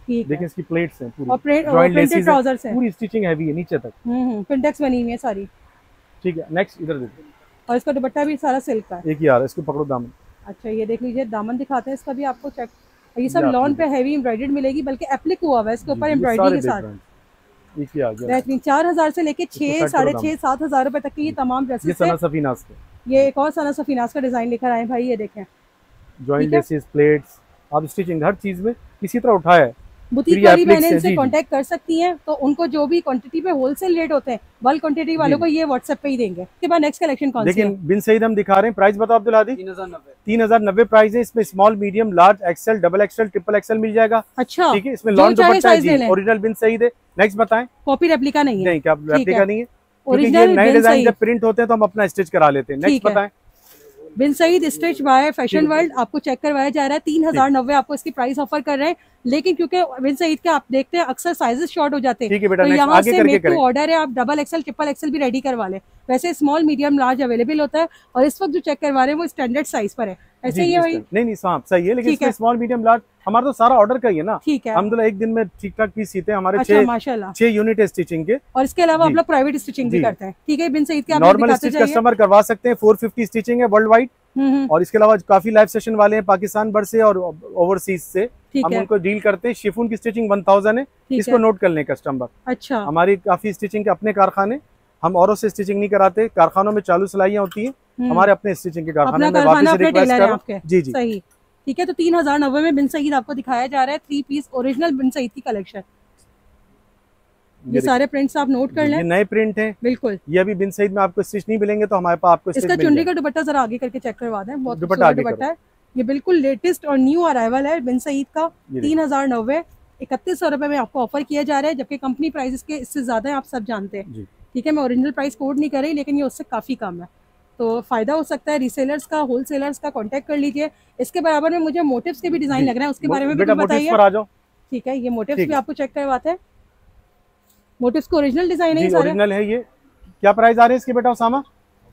E: देखिए इसकी प्लेट्स हैं पूरी,
B: और प्रिंटेड ट्राउजर्स हैं,
E: पूरी स्टिचिंग हैवी है नीचे तक।
B: हम्म प्रिंटेक्स बनी हुई है सारी।
E: ठीक है, नेक्स्ट इधर देखिए,
B: और इसका दुपट्टा भी सारा सिल्क का है।
E: एक ही आ रहा है, इसको पकड़ो दामन।
B: अच्छा ये देख लीजिए, दामन दिखाते हैं इसका भी आपको, चेक। ये सब लॉन पे हैवी एम्ब्रॉयडर्ड मिलेगी, बल्कि एप्लिक हुआ हुआ है इसके ऊपर एम्ब्रॉयडरी के साथ।
E: एक ही आ गया,
B: बेहतरीन। चार हजार से लेके छह साढ़े छह सात हजार रुपए तक की ये तमाम ड्रेसेस। ये सना सफीनास के, ये एक और सना सफीनास का डिजाइन लेकर आए भाई, ये देखें,
E: जॉइंट लेसेस, प्लेट्स, आप स्टिचिंग हर चीज में इसी तरह उठाया है।
B: बुटीक वाली बहनें इनसे कांटेक्ट कर सकती हैं, तो उनको जो भी क्वांटिटी पे होलसेल रेट होते हैं, बल्क क्वांटिटी वालों को ये व्हाट्सएप पे ही देंगे। इसके बाद नेक्स्ट कलेक्शन कौन सी है?
C: लेकिन बिन सईद हम दिखा रहे हैं, प्राइस बताओ अब्दुल हादी। तीन हजार नब्बे प्राइस है। इसमें small, medium, large, XL, double XL, triple XL मिल जाएगा।
B: अच्छा,
C: ठीक है, इसमें लॉन दुपट्टा है, ओरिजिनल बिन सईद है। नेक्स्ट बताएं।
B: कॉपी रेप्लिका नहीं है?
C: नहीं, क्या रेप्लिका नहीं है, ओरिजिनल नए डिजाइन जब प्रिंट होते हैं तो हम अपना स्टिच करा लेते हैं। नेक्स्ट बताएं।
B: Bin Saeed stitch by fashion world आपको चेक करवाया जा रहा है। तीन हजार नब्बे आपको इसकी प्राइस ऑफर कर रहे हैं, लेकिन क्योंकि बिन सईद के आप देखते हैं अक्सर साइजेस शॉर्ट हो जाते हैं, तो यहाँ से मेक टू ऑर्डर है, आप डबल एक्सेल ट्रिपल एक्सेल भी रेडी करवा लें। वैसे स्मॉल, मीडियम, लार्ज अवेलेबल होता है, और इस वक्त जो चेक करवा रहे हैं वो स्टैंडर्ड साइज पर है। ऐसे ही है भाई?
C: नहीं नहीं हाँ सही है, लेकिन स्मॉल, मीडियम, लार्ज हमारा तो सारा ऑर्डर का ही है ना।
B: ठीक है,
C: हम एक दिन में ठीक ठाक पीस सीते हैं हमारे।
B: अच्छा, माशाल्लाह,
C: छह यूनिट है स्टिचिंग के,
B: और इसके अलावा आप लोग प्राइवेट स्टिचिंग भी करते हैं। ठीक है, बिन सईद के
C: नॉर्मल स्टिच कस्टमर करवा सकते हैं। फोर फिफ्टी स्टिचिंग है वर्ल्ड वाइड, और इसके अलावा काफी लाइव सेशन वाले हैं पाकिस्तान भर से और ओवरसीज से, हम उनको डील करते हैं। शिफॉन की स्टिचिंग वन थाउजेंड है, इसको नोट कर लें कस्टमर।
B: अच्छा,
C: हमारी काफी स्टिचिंग के अपने कारखाने, हम औरों से स्टिचिंग नहीं कराते, कारखानों में चालू सिलाइयाँ होती है, हमारे अपने स्टिचिंग के कारखाने में। वापस रिक्वेस्ट कर, जी जी
B: सही। ठीक है, तो तीन हजार नब्बे में बिन सईद आपको दिखाया जा रहा है three piece original Bin Saeed की कलेक्शन। ये सारे प्रिंट्स आप नोट कर लें,
C: ये नए प्रिंट हैं बिल्कुल। ये अभी बिन सईद में आपको स्टिच नहीं मिलेंगे, तो हमारे पास आपको
B: इसका चुनरी का दुपट्टा जरा आगे करके चेक करवा दें। बहुत दुपट्टा है, ये बिल्कुल लेटेस्ट और न्यू अराइवल है बिन सईद का। तीन हजार नब्बे इकतीस सौ रुपए में आपको ऑफर किया जा रहा है, जबकि कंपनी प्राइस इसके इससे ज्यादा है, आप सब जानते हैं। ठीक है, मैं ओरिजिनल प्राइस कोड नहीं कर रही, लेकिन ये उससे काफी कम है, तो फायदा हो सकता है रीसेलर्स का, होलसेलर्स का कांटेक्ट कर लीजिए। इसके बराबर में मुझे मोटिव्स के भी डिजाइन लग रहे हैं, उसके बारे में भी बताइए। ठीक है, ये मोटिव्स भी आपको चेक करवाते हैं। मोटिव्स को ओरिजिनल डिजाइन है,
C: ओरिजिनल है। ये क्या प्राइस आ रहे हैं इसके बेटा उसामा?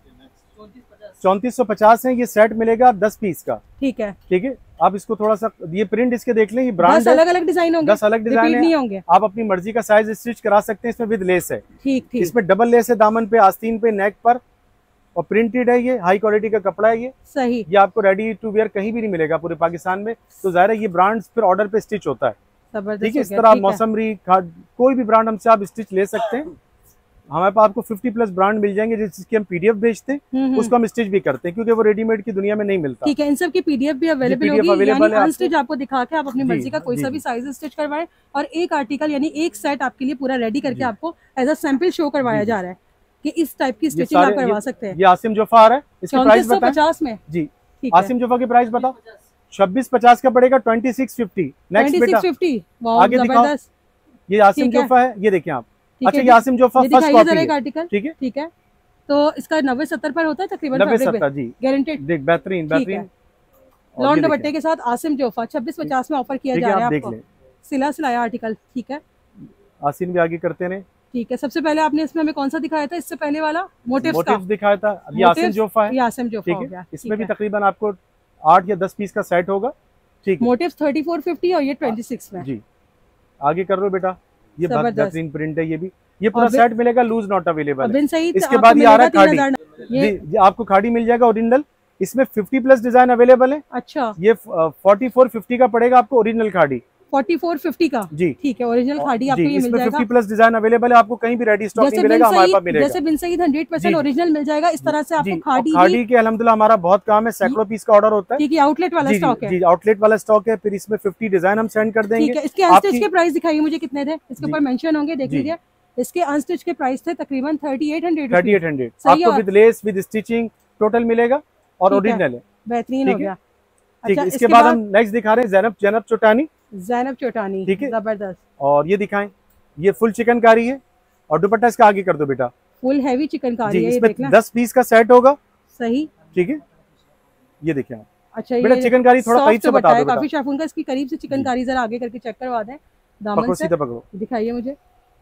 C: चौंतीस सौ पचास है। ये सेट मिलेगा दस पीस का।
B: ठीक है,
C: ठीक है, आप इसको थोड़ा सा ये प्रिंट इसके देख लें, ये ब्रांड
B: अलग अलग डिजाइन होंगे,
C: दस अलग डिजाइन नहीं होंगे, आप अपनी मर्जी का साइज स्टिच करा सकते हैं। इसमें विद लेस है।
B: ठीक ठीक,
C: इसमें डबल लेस है, दामन पे, आस्तीन पे, नेक पर, और प्रिंटेड है। ये हाई क्वालिटी का कपड़ा है। ये
B: सही,
C: ये आपको रेडी टू वेयर कहीं भी नहीं मिलेगा पूरे पाकिस्तान में, तो जाहिर है ये ब्रांड फिर ऑर्डर पे स्टिच होता है। ठीक है, इस तरह मौसमरी कोई भी ब्रांड हमसे आप स्टिच ले सकते हैं। हमारे पास आपको पचास प्लस ब्रांड मिल जाएंगे, जिसकी हम पीडीएफ बेचते हैं, उसको हम स्टिच भी करते हैं, क्योंकि वो रेडीमेड की दुनिया में नहीं मिलता।
B: ठीक है, इन सब की पीडीएफ भी अवेलेबल होगी, यानी अनस्टिच आपको दिखा के आप अपनी मर्जी का कोई सा भी साइज स्टिच करवाएं, और एक आर्टिकल यानी एक सेट आपके लिए पूरा रेडी करके आपको एज अ सैंपल शो करवाया जा रहा है कि इस टाइप की स्टिचिंग आप करवा सकते हैं।
C: ये आसिम जोफा आ रहा है, इसकी प्राइस बताएं।
B: पचास में
C: जी, आसिम जोफा की प्राइस बताओ। छब्बीस पचास का पड़ेगा, ट्वेंटी सिक्स फिफ्टी। नेक्स्ट बेटा आगे दिखाओ। ये आसिम जोफा है, ये देखिए आप। अच्छा, ये आसिम जोफा फर्स्ट कॉपी है।
B: आर्टिकल ठीक है, ठीक है, तो इसका नब्बे सत्तर पर होता है तकरीबन,
C: नब्बे सत्तर जी,
B: गारंटेड।
C: देख बेहतरीन बेहतरीन
B: लॉन दुपट्टे के साथ आसिम जोफा छब्बीस पचास में ऑफर किया जा रहा है आपको। सिला सिलाया आर्टिकल। ठीक है,
C: आसिम भी आगे करते रहे।
B: ठीक है, सबसे पहले आपने इसमें हमें कौन सा दिखाया था? इससे पहले वाला मोटिव्स का
C: दिखाया था, अभी आसिम जोफा है।
B: ये आसिम जोफा हो गया।
C: इसमें भी तकरीबन आपको आठ या दस पीस का सेट होगा। ठीक है,
B: मोटिव्स थर्टी फोर फिफ्टी और ये ट्वेंटी सिक्स में।
C: जी, आगे कर लो बेटा। ये बेहतरीन प्रिंट है। ये भी ये पूरा सेट मिलेगा, लूज नॉट अवेलेबल है। इसके बाद ये आ रहा है खाड़ी। ये आपको खाड़ी मिल जाएगा ओरिजिनल, इसमें फिफ्टी प्लस डिजाइन अवेलेबल है।
B: अच्छा,
C: ये फोर्टी फोर फिफ्टी का पड़ेगा आपको ओरिजिनल खाड़ी,
B: फोर्टी फोर फिफ्टी का।
C: जी
B: ठीक है, ओरिजिनल खाड़ी आपको ये मिल जाएगा।
C: फिफ्टी प्लस डिजाइन अवेलेबल है, आपको कहीं भी रेडी स्टॉक नहीं मिलेगा, हमारे पास मिलेगा।
B: जैसे Bin Saeed hundred percent original मिल जाएगा, इस तरह से आपको खाड़ी
C: खाड़ी के अल्हम्दुलिल्लाह हमारा बहुत काम है, सैकड़ों पीस का ऑर्डर होता है।
B: ठीक है, आउटलेट वाला स्टॉक है।
C: जी, आउटलेट वाला स्टॉक है। फिर इसमें फिफ्टी डिजाइन हम सेंड कर देंगे।
B: ठीक है, इसके अनस्टिच के प्राइस दिखाइए मुझे कितने थे, इसके ऊपर मेंशन होंगे, देख लीजिए। इसके अनस्टिच के प्राइस थे तकरीबन thirty eight hundred
C: thirty eight hundred आपको with lace with stitching total मिलेगा, और ओरिजिनल है।
B: बेहतरीन हो गया।
C: ठीक है, इसके बाद हम नेक्स्ट दिखा रहे हैं जैनब जैनब चोटानी।
B: जैनब चोटानी,
C: ठीक है,
B: जबरदस्त।
C: और ये दिखाएं, ये फुल चिकनकारी है, और दुपट्टा इसका आगे कर दो बेटा।
B: फुल हैवी चिकनकारी है, ये देखना।
C: दस पीस का सेट होगा।
B: सही,
C: ठीक है, ये देखिए आप।
B: अच्छा,
C: ये चिकनकारी थोड़ा करीब से बता दो,
B: काफी शाफून का, इसकी करीब से चिकनकारी जरा आगे करके चेक करवा दें। दामन से
C: पकड़ो,
B: दिखाइए मुझे।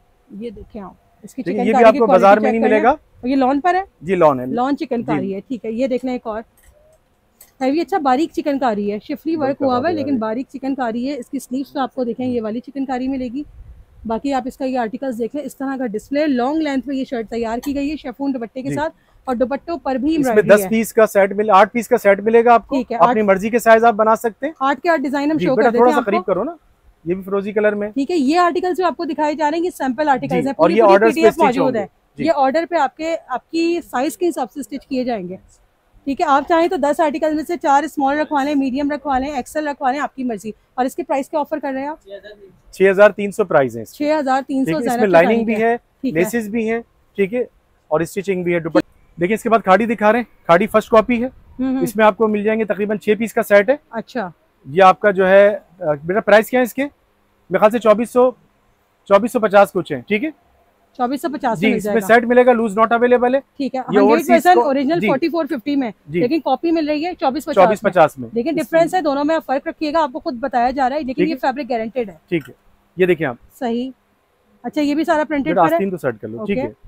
B: ये देखें आप, इसकी
C: चिकनकारी, ये भी आपको बाजार में नहीं मिलेगा।
B: ये लॉन पर है
C: जी, लॉन है,
B: लॉन चिकनकारी है। ठीक है, ये देखना एक और, हैवी अच्छा बारीक चिकनकारी है, शिफली वर्क हुआ हुआ है लेकिन बारीक चिकनकारी है। इसकी स्लीव्स तो आपको देखें ये वाली चिकनकारी मिलेगी। बाकी आप इसका ये आर्टिकल्स देख लें, इस तरह का डिस्प्ले लॉन्ग लेंथ में ये शर्ट तैयार की गई है शिफॉन दुपट्टे के साथ, और दुपट्टों पर भी
C: इसमें दस पीस का सेट मिले, आठ पीस का सेट मिलेगा आपको। ठीक है, अपनी मर्जी के साइज आप बना सकते हैं।
B: आठ के आठ डिजाइन हम शो कर देते हैं।
C: थोड़ा सा करीब करो ना, ये भी फिरोजी कलर में।
B: ठीक है, ये आर्टिकल्स जो आपको दिखाए जा रहे हैं ये सैंपल आर्टिकल्स हैं,
C: और ये ऑर्डर पे
B: मौजूद है। ये ऑर्डर पे आपके आपकी साइज के हिसाब से स्टिच किए जाएंगे। ठीक है, आप चाहें तो दस आर्टिकल में से चार स्मॉल रखवा लें, मीडियम रखवा लें, एक्सेल रखवा लें, आपकी मर्जी। और इसके प्राइस क्या ऑफर कर रहे हैं आप?
C: छह हजार तीन सौ प्राइस है।
B: छह हजार तीन सौ
C: इसमें लाइनिंग भी है, लेसेस भी है, ठीक है, और स्टिचिंग भी है। दुपट्टा देखिए, इसके बाद खाड़ी दिखा रहे हैं, खाड़ी फर्स्ट कॉपी है। इसमें आपको मिल जाएंगे तकरीबन छह पीस का सेट है।
B: अच्छा,
C: ये आपका जो है बेटा प्राइस क्या है इसके? मेरे ख्याल से चौबीस सौ चौबीस सौ पचास कुछ है। ठीक है,
B: चौबीस सौ पचास
C: जी, इसमें सेट मिलेगा, लूज नॉट अवेलेबल है।
B: ठीक है, ओरिजिनल फोर्टी फोर फिफ्टी में, लेकिन कॉपी मिल रही है चौबीस
C: चौबीस पचास में।
B: लेकिन डिफरेंस है दोनों में, फर्क रखिएगा, आपको खुद बताया जा रहा है, लेकिन ये फैब्रिक गारंटेड है।
C: ठीक है, ये देखिए आप।
B: सही, अच्छा ये भी सारा प्रिंटेड है।
C: आस्तीन तो सेट कर लो। ठीक है,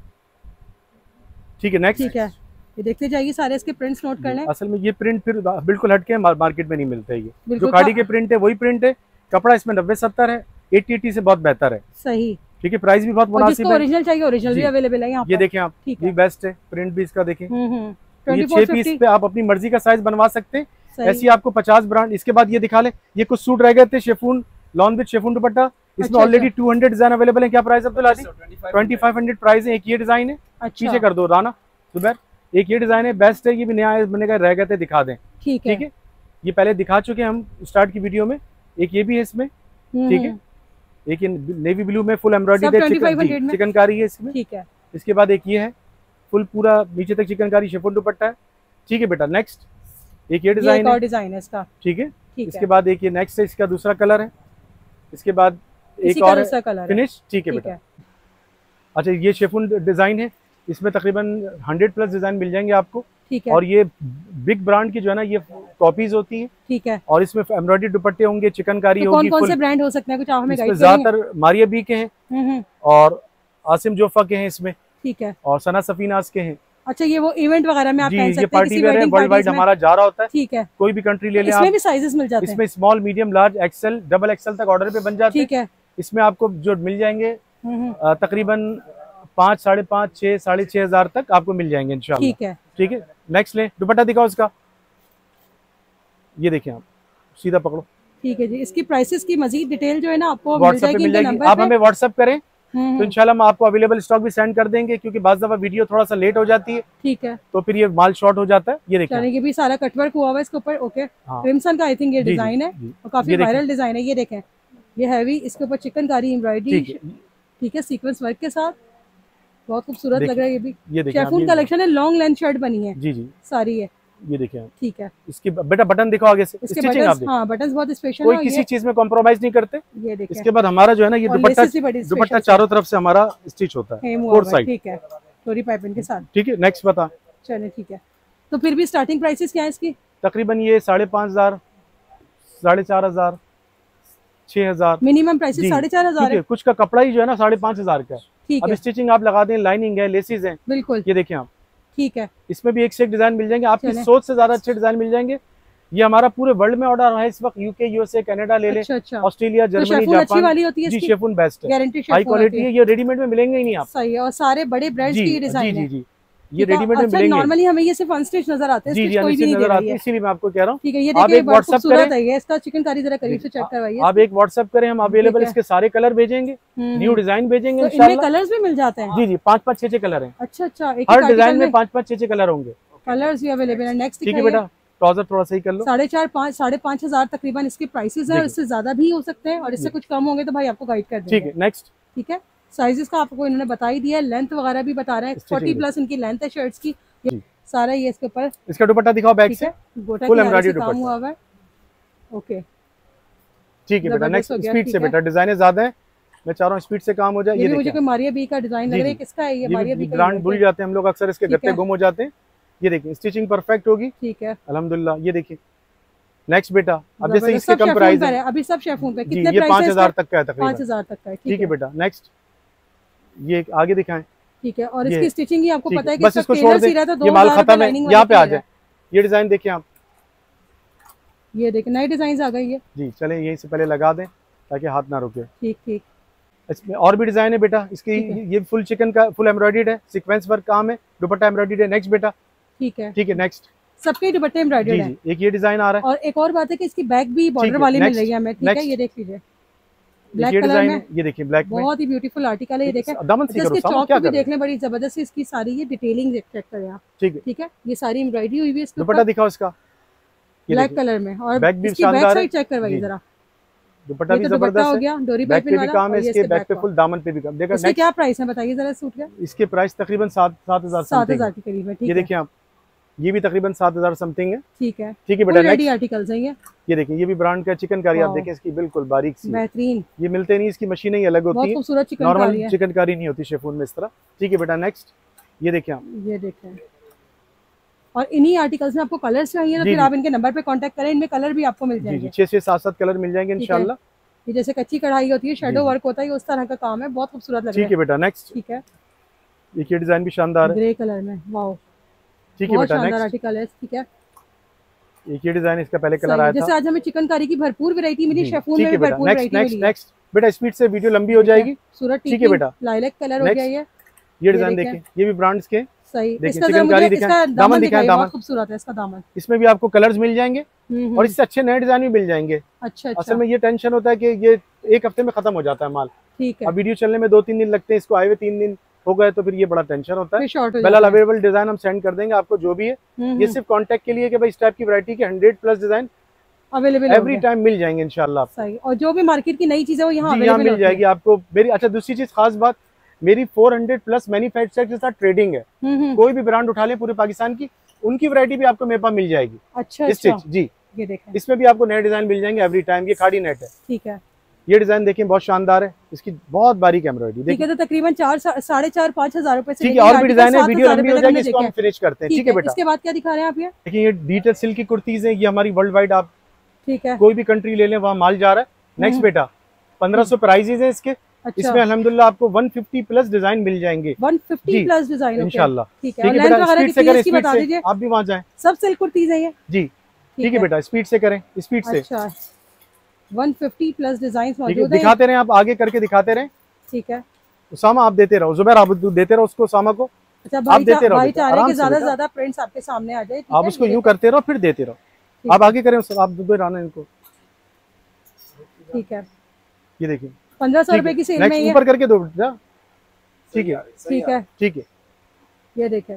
C: ठीक है, नेक्स्ट।
B: ठीक है, ये देखते जाइए, सारे इसके प्रिंट्स नोट कर लें।
C: असल में ये प्रिंट फिर बिल्कुल हटके मार्केट में नहीं मिलता है। ये जो खाड़ी के प्रिंट है वही प्रिंट है, कपड़ा इसमें नब्बे सत्तर है, एटी एटी से बहुत बेहतर है।
B: सही,
C: ठीक है, प्राइस भी बहुत मुनासिब है।
B: ओरिजिनल चाहिए ओरिजिनल भी अवेलेबल है यहाँ पर।
C: ये देखें आप, ये बेस्ट है, प्रिंट भी इसका देखें। ये छह पीस पे आप अपनी मर्जी का साइज बनवा सकते हैं। ऐसी आपको पचास ब्रांड। इसके बाद ये दिखा ले, ये कुछ सूट रह गए थे chiffon lawn with chiffon dupatta, इसमें already two hundred design available है। क्या प्राइस अब्दुल आदी? ट्वेंटी फाइव हंड्रेड प्राइस है। एक ये डिजाइन है, पीछे कर दो राना जुबैर, एक ये डिजाइन है, बेस्ट है। ये भी नया बनेगा, रह गए थे, दिखा दें। ठीक है, ये पहले दिखा चुके हम स्टार्ट की वीडियो में। एक ये भी है इसमें, ठीक है, एक नेवी ब्लू में फुल एम्ब्रॉयडरी चिकनकारी है इसमें। ठीक है, इसके बाद एक ये है फुल पूरा नीचे तक चिकनकारी शिफॉन दुपट्टा है। ठीक है बेटा, नेक्स्ट एक ये डिजाइन है,
B: डिजाइन है इसका।
C: ठीक है, इसके बाद एक ये नेक्स्ट है, इसका दूसरा कलर है। इसके बाद एक और फिनिश। ठीक है बेटा, अच्छा ये शिफॉन डिजाइन है, इसमें तकरीबन हंड्रेड प्लस डिजाइन मिल जाएंगे आपको। ठीक है, और ये बिग ब्रांड की जो है ना ये कॉपीज होती हैं। ठीक है, और इसमें एम्ब्रॉयडरी दुपट्टे होंगे, चिकनकारी
B: तो
C: होगी।
B: कौन कौन से ब्रांड हो सकते हैं, कुछ आप हमें गाइड करेंगे?
C: ज्यादातर मारिया बी के हैं और आसिम जोफा के हैं इसमें।
B: ठीक है,
C: और सना सफीनास के हैं।
B: अच्छा, ये वो इवेंट वगैरह में आप पहन सकते हैं,
C: पार्टी वेयर है, वर्ल्ड वाइड हमारा जा रहा होता है।
B: ठीक है,
C: कोई भी कंट्री ले लें,
B: इसमें भी साइजेस मिल जाते हैं।
C: इसमें small, medium, large, XL, double XL तक ऑर्डर पे बन जाते हैं। ठीक है, इसमें आपको जो मिल जाएंगे तकरीबन पाँच साढ़े पाँच छह साढ़े छह हजार तक आपको मिल जाएंगे इंशाल्लाह। ठीक है, ठीक है, नेक्स्ट ले दुपट्टा दिखाओ इसका। ये देखिए आप, सीधा पकड़ो। ठीक है जी, इसकी प्राइसेस की मजीद डिटेल जो है ना आपको व्हाट्सएप पे मिल जाएगी। आप हमें व्हाट्सएप करें तो इंशाल्लाह हम आपको अवेलेबल स्टॉक भी सेंड कर देंगे, क्योंकि बाज़ दफा वीडियो थोड़ा सा लेट हो जाती है। ठीक है, तो फिर ये माल शॉर्ट हो जाता है। ये देखिए, ये भी सारा कटवर्क हुआ हुआ है इसके ऊपर। ओके, क्रिम्सन का आई थिंक ये डिजाइन है और काफी वायरल डिजाइन है। ये देखें, ये हैवी, इसके ऊपर चिकनकारी एम्ब्रॉयडरी। ठीक है, सीक्वेंस वर्क के साथ बहुत खूबसूरत लग रहा है। ये भी ये शिफॉन कलेक्शन है, लॉन्ग लेंथ शर्ट बनी है। जी जी, सारी है। ये देखिए, ठीक है, इसकी बेटा बटन दिखाओ आगे से। इसके बटन, हाँ, बटन्स बहुत स्पेशल है, कोई किसी चीज में कॉम्प्रोमाइज नहीं करते। ये देखिए, इसके बाद हमारा जो है ना ये दुपट्टा दुपट्टा चारों तरफ से हमारा स्टिच होता है, फोर साइड। ठीक है, थोड़ी पाइपिंग के साथ। ठीक है, नेक्स्ट बता। चलिए, ठीक है, तो फिर भी स्टार्टिंग प्राइसेस क्या है इसकी? तकरीबन ये साढ़े पाँच हजार साढ़े चार हजार छह हजार मिनिमम प्राइसेस साढ़े चार हजार है। कुछ का कपड़ा ही जो है ना साढ़े पाँच हजार का है। अब स्टिचिंग आप लगा दें, लाइनिंग है, लेसिस है। बिल्कुल, ये देखें आप। ठीक है, इसमें भी एक से एक डिजाइन मिल जाएंगे, आपकी सोच से ज्यादा अच्छे डिजाइन मिल जाएंगे। ये हमारा पूरे वर्ल्ड में ऑर्डर है इस वक्त, यूके, यूएसए, कनाडा ले ले, ऑस्ट्रेलिया, जर्मनी, जापान वाली होती है। जी, शिफॉन बेस्ट है, हाई क्वालिटी है, ये रेडीमेड में मिलेंगे ही नहीं आप। सही है, और सारे बड़े ब्रांड्स की डिजाइन है। जी जी, ये रेडीमेड में मिलेंगे। नॉर्मली हमें ये सिर्फ अनस्टिच नजर आते हैं, जी जी, अनस्टिच नजर आते हैं, इसीलिए मैं आपको कह रहा हूँ। ठीक है, ये देखिए, बहुत खूबसूरत है, इसका चिकनकारी जरा करीब से चेक करवाइए। आप एक व्हाट्सएप करें, हम अवेलेबल इसके सारे कलर भेजेंगे, न्यू डिजाइन भेजेंगे। इनमें कलर्स भी मिल जाते हैं? जी जी, पाँच पाँच छह छह कलर हैं। अच्छा अच्छा, हर डिजाइन में पाँच पाँच छह छह कलर होंगे, कलर्स भी अवेलेबल है। नेक्स्ट, ठीक है बेटा, ट्राउजर थोड़ा सही कर लो। साढ़े चार पाँच साढ़े पाँच हजार तकरीबन इसके प्राइसेस है, इससे ज्यादा भी हो सकते हैं और इससे कुछ कम होंगे तो भाई आपको गाइड कर देंगे। ठीक है, नेक्स्ट। ठीक है, साइजेस का आपको इन्होंने बता ही दिया है, लेंथ वगैरह भी बता रहे हैं, फोर्टी प्लस इनकी लेंथ है शर्ट्स की। सारा ये इसके ऊपर, इसका दुपट्टा दिखाओ बैक से, फुल एम्ब्रॉयडरी दुपट्टा हुआ है। ओके, ठीक है बेटा, नेक्स्ट स्पीड से बेटा, डिजाइने ज्यादा है, मैं चाह रहा हूँ स्पीड से काम हो जाए। ये मुझे कोई मारिया बी का डिजाइन लग रहा है, किसका है ये? मारिया बी का ब्रांड भूल जाते हैं हम लोग अक्सर, इसके गत्ते गुम हो जाते हैं। ये देखिए, स्टिचिंग परफेक्ट होगी। ठीक है, अल्हम्दुलिल्लाह। ये देखिए, नेक्स्ट बेटा, अब जैसे इसके कम प्राइस है, अभी सब शिफॉन पे कितने प्राइस है? पाँच हजार तक का है तकरीबन, पाँच हजार तक का है। ठीक है बेटा, नेक्स्ट ये आगे दिखाएं। ठीक है, और इसकी स्टिचिंग ही आपको पता है कि बस इसको छोड़ दें, ये माल खत्म है, यहाँ पे आ जाए। ये डिजाइन देखिए आप,
B: ये देखिए नए डिजाइन आ गए ये
C: जी। चले यहीं से पहले लगा दें ताकि हाथ ना रुके।
B: ठीक ठीक।
C: इसमें और भी डिजाइन है बेटा इसकी, ये फुल चिकन का फुल एम्ब्रॉयडर्ड है, सीक्वेंस वर्क काम है, दुपट्टा एम्ब्रॉयडर्ड है। नेक्स्ट बेटा।
B: ठीक है ठीक
C: है नेक्स्ट।
B: सबके दुपट्टे एम्ब्रॉयडर्ड है।
C: एक ये डिजाइन आ रहा है
B: और एक और बात है कि इसकी बैक भी बॉर्डर वाली मिल रही है हमें। ठीक है ये देख लीजिए ब्लैक कलर में,
C: ये देखिए ब्लैक में
B: बहुत ही ब्यूटीफुल आर्टिकल है। ये देखें इसके चौक भी देख लें, बड़ी जबरदस्त इसकी सारी ये डिटेलिंग चेक करें आप। ठीक है ठीक है ये सारी एम्ब्रॉयडरी हुई है। इसके
C: दुपट्टा दिखाओ इसका
B: ब्लैक कलर में, और
C: बैक भी
B: इसकी बैक साइड चेक करवाइए जरा।
C: दुपट्टा भी जबरदस्त
B: हो गया, डोरी
C: बैक पे भी काम है, इसके बैक पे फुल दामन पे भी काम। देखा
B: इसके क्या प्राइस है बताइए जरा सूट का।
C: इसके प्राइस तकरीबन सात सात हजार
B: सात हजार के करीब है।
C: ये देखिए आप, ये भी तकरीबन सात हजार समथिंग है।
B: ठीक है
C: ठीक है बेटा।
B: रेडी आर्टिकल्स हैं ये।
C: ये देखिए ये भी ब्रांड का चिकनकारी, आप देखें इसकी बिल्कुल बारीक सी
B: बेहतरीन,
C: ये मिलते नहीं, इसकी मशीनें ही अलग होती है, नॉर्मल चिकनकारी नहीं होती शेफून में इस तरह। ठीक है बेटा नेक्स्ट। ये देखिए आप,
B: ये देखें और इन्हीं आर्टिकल्स में आपको कलर्स चाहिए तो फिर आप इनके नंबर पे कांटेक्ट करें, इनमें कलर भी आपको मिल जाएंगे।
C: छह से सात सात कलर मिल जाएंगे इंशाल्लाह।
B: ये जैसे कच्ची कढ़ाई होती है, शेडो वर्क होता है, उस तरह का काम है, बहुत खूबसूरत लग रहा है।
C: ठीक है बेटा नेक्स्ट।
B: ठीक है
C: ये डिजाइन भी शानदार है,
B: ग्रे कलर में। वाओ
C: ठीक है बेटा नेक्स्ट
B: आर्टिकल है। ठीक है
C: एक ये डिजाइन इसका पहले कलर आया था।
B: जैसे आज हमें चिकनकारी की भरपूर वैरायटी मिली, शेफून में भी भरपूर वैरायटी मिली।
C: नेक्स्ट नेक्स्ट बेटा स्पीड से वीडियो लंबी हो जाएगी।
B: सूरत
C: ठीक है बेटा।
B: लाइलैक कलर हो गया ये।
C: ये डिजाइन देखिए, ये भी ब्रांड्स के
B: सही।
C: इसका चिकनकारी दिखाएं, दामन दिखाएं, दामन
B: खूबसूरत है इसका दामन।
C: इसमें भी आपको कलर्स मिल जाएंगे और इससे अच्छे नए डिजाइन भी मिल जाएंगे।
B: अच्छा
C: असल में ये टेंशन होता है कि ये एक हफ्ते में खत्म हो जाता है माल।
B: ठीक है।
C: अब वीडियो चलने में दो तीन दिन लगते हैं, इसको आए हुए तीन दिन हो गए तो फिर ये बड़ा टेंशन होता है। फिलहाल अवेलेबल डिजाइन हम सेंड कर देंगे आपको जो भी है। ये सिर्फ कांटेक्ट के लिए कि भाई इस टाइप की वैरायटी के hundred plus design
B: available
C: every time मिल जाएंगे इंशाल्लाह।
B: सही। और जो भी मार्केट की नई चीजें वो यहाँ
C: मिल जाएगी आपको। मेरी अच्छा दूसरी चीज खास बात, मेरी चार सौ प्लस मैन्युफैक्चरर के साथ ट्रेडिंग है। कोई भी ब्रांड उठा ले पूरे पाकिस्तान की, उनकी वैरायटी भी आपको मेरे पास मिल जाएगी।
B: अच्छा अच्छा
C: जी
B: ये देखें,
C: इसमें भी आपको नए डिजाइन मिल जाएंगे एवरी टाइम। ये खाड़ी नेट है।
B: ठीक है।
C: ये डिजाइन देखिए बहुत शानदार है, इसकी बहुत बारीक एम्ब्रॉयडरी।
B: ठीक है तो तकरीबन चार साढ़े चार पाँच हजार रुपए से।
C: ठीक है और भी डिजाइन है, वीडियो लंबी हो जाएगी, इसको हम फिनिश करते हैं। ठीक है बेटा।
B: इसके बाद क्या दिखा रहे हैं आप? ये
C: देखिए ये डिजिटल सिल्क की कुर्तीज है, ये हमारी वर्ल्ड वाइड, आप
B: ठीक है
C: कोई भी कंट्री ले लें वहाँ माल जा रहा है। नेक्स्ट बेटा पंद्रह सौ प्राइजेज है इसके। अच्छा। इसमें अल्हम्दुलिल्लाह आपको एक सौ पचास प्लस डिजाइन मिल जाएंगे।
B: एक सौ पचास प्लस डिजाइन
C: इंशाल्लाह।
B: ठीक है बेटा स्पीड से करें,
C: बता दीजिए आप भी वहाँ जाएं।
B: सब सिल्क कुर्तीज है ये।
C: जी ठीक है बेटा स्पीड से करें, स्पीड से।
B: अच्छा एक सौ पचास प्लस डिजाइन मौजूद है,
C: दिखाते रहे आप, आगे करके दिखाते रहे।
B: ठीक है
C: उसामा आप देते रहो, जुबैर आप देते रहो उसको, उसामा को।
B: अच्छा भाई देते रहो, भाई चाह रहे हैं कि ज्यादा से ज्यादा प्रिंट्स आपके सामने आ जाए।
C: आप उसको यूं करते रहो फिर देते रहो। आप आगे करें आप दुबे आना इनको।
B: ठीक है
C: ये देखिए
B: पंद्रह सौ रुपए की सेल में ये
C: ऊपर करके दो। ठीक है
B: ठीक है ठीक
C: है
B: ये देखें।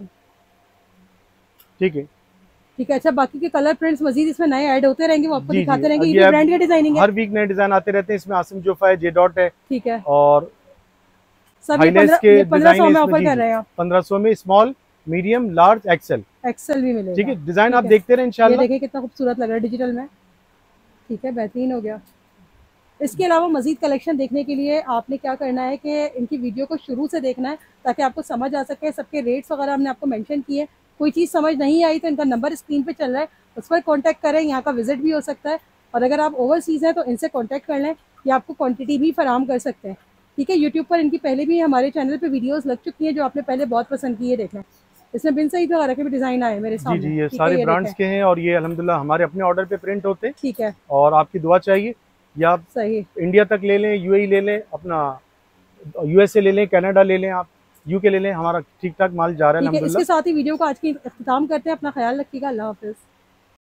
C: ठीक है
B: ठीक है। अच्छा बाकी के कलर प्रिंट्स मजीद इसमें नए ऐड होते रहेंगे, वो आपको दिखाते रहेंगे। ये ब्रांड के डिजाइनिंग है,
C: हर वीक नए डिजाइन आते रहते हैं। इसमें आसिम जोफा है, जे डॉट है।
B: ठीक है
C: और
B: सब ये पंद्रह सौ में ऑफर कर रहे हैं।
C: पंद्रह सौ में small medium large XL
B: XL भी मिलेगा।
C: ठीक है डिजाइन आप देखते रहे इंशाल्लाह।
B: देखिए कितना खूबसूरत लग रहा है डिजिटल में। ठीक है बेहतरीन हो गया। इसके अलावा मजीद कलेक्शन देखने के लिए आपने क्या करना है कि इनकी वीडियो को शुरू से देखना है ताकि आपको समझ आ सके। सबके रेट्स वगैरह हमने आपको मेंशन किए। कोई चीज़ समझ नहीं आई तो इनका नंबर स्क्रीन पे चल रहा है, उस पर कांटेक्ट करें। यहाँ का विजिट भी हो सकता है और अगर आप ओवरसीज़ हैं तो इनसे कांटेक्ट कर लें, या आपको क्वांटिटी भी फराहम कर सकते हैं। ठीक है यूट्यूब पर इनकी पहले भी हमारे चैनल पे वीडियोस लग चुकी हैं जो आपने पहले बहुत पसंद की है। देख लें इसमें बिन सईद वगैरह के भी डिज़ाइन आए मेरे सामने।
C: जी जी ये सारे ब्रांड्स के हैं और ये अल्हम्दुलिल्लाह हमारे अपने ऑर्डर पे प्रिंट होते हैं।
B: ठीक है
C: और आपकी दुआ चाहिए, या आप
B: सही
C: इंडिया तक ले लें, यूएई ले लें, अपना यूएसए ले लें, कनाडा ले लें, आप यूके ले लें, हमारा ठीक ठाक माल जा रहा है अल्हम्दुलिल्लाह।
B: इसके साथ ही वीडियो को आज की इख्तिताम करते हैं। अपना ख्याल रखिएगा। अल्लाह हाफिज़।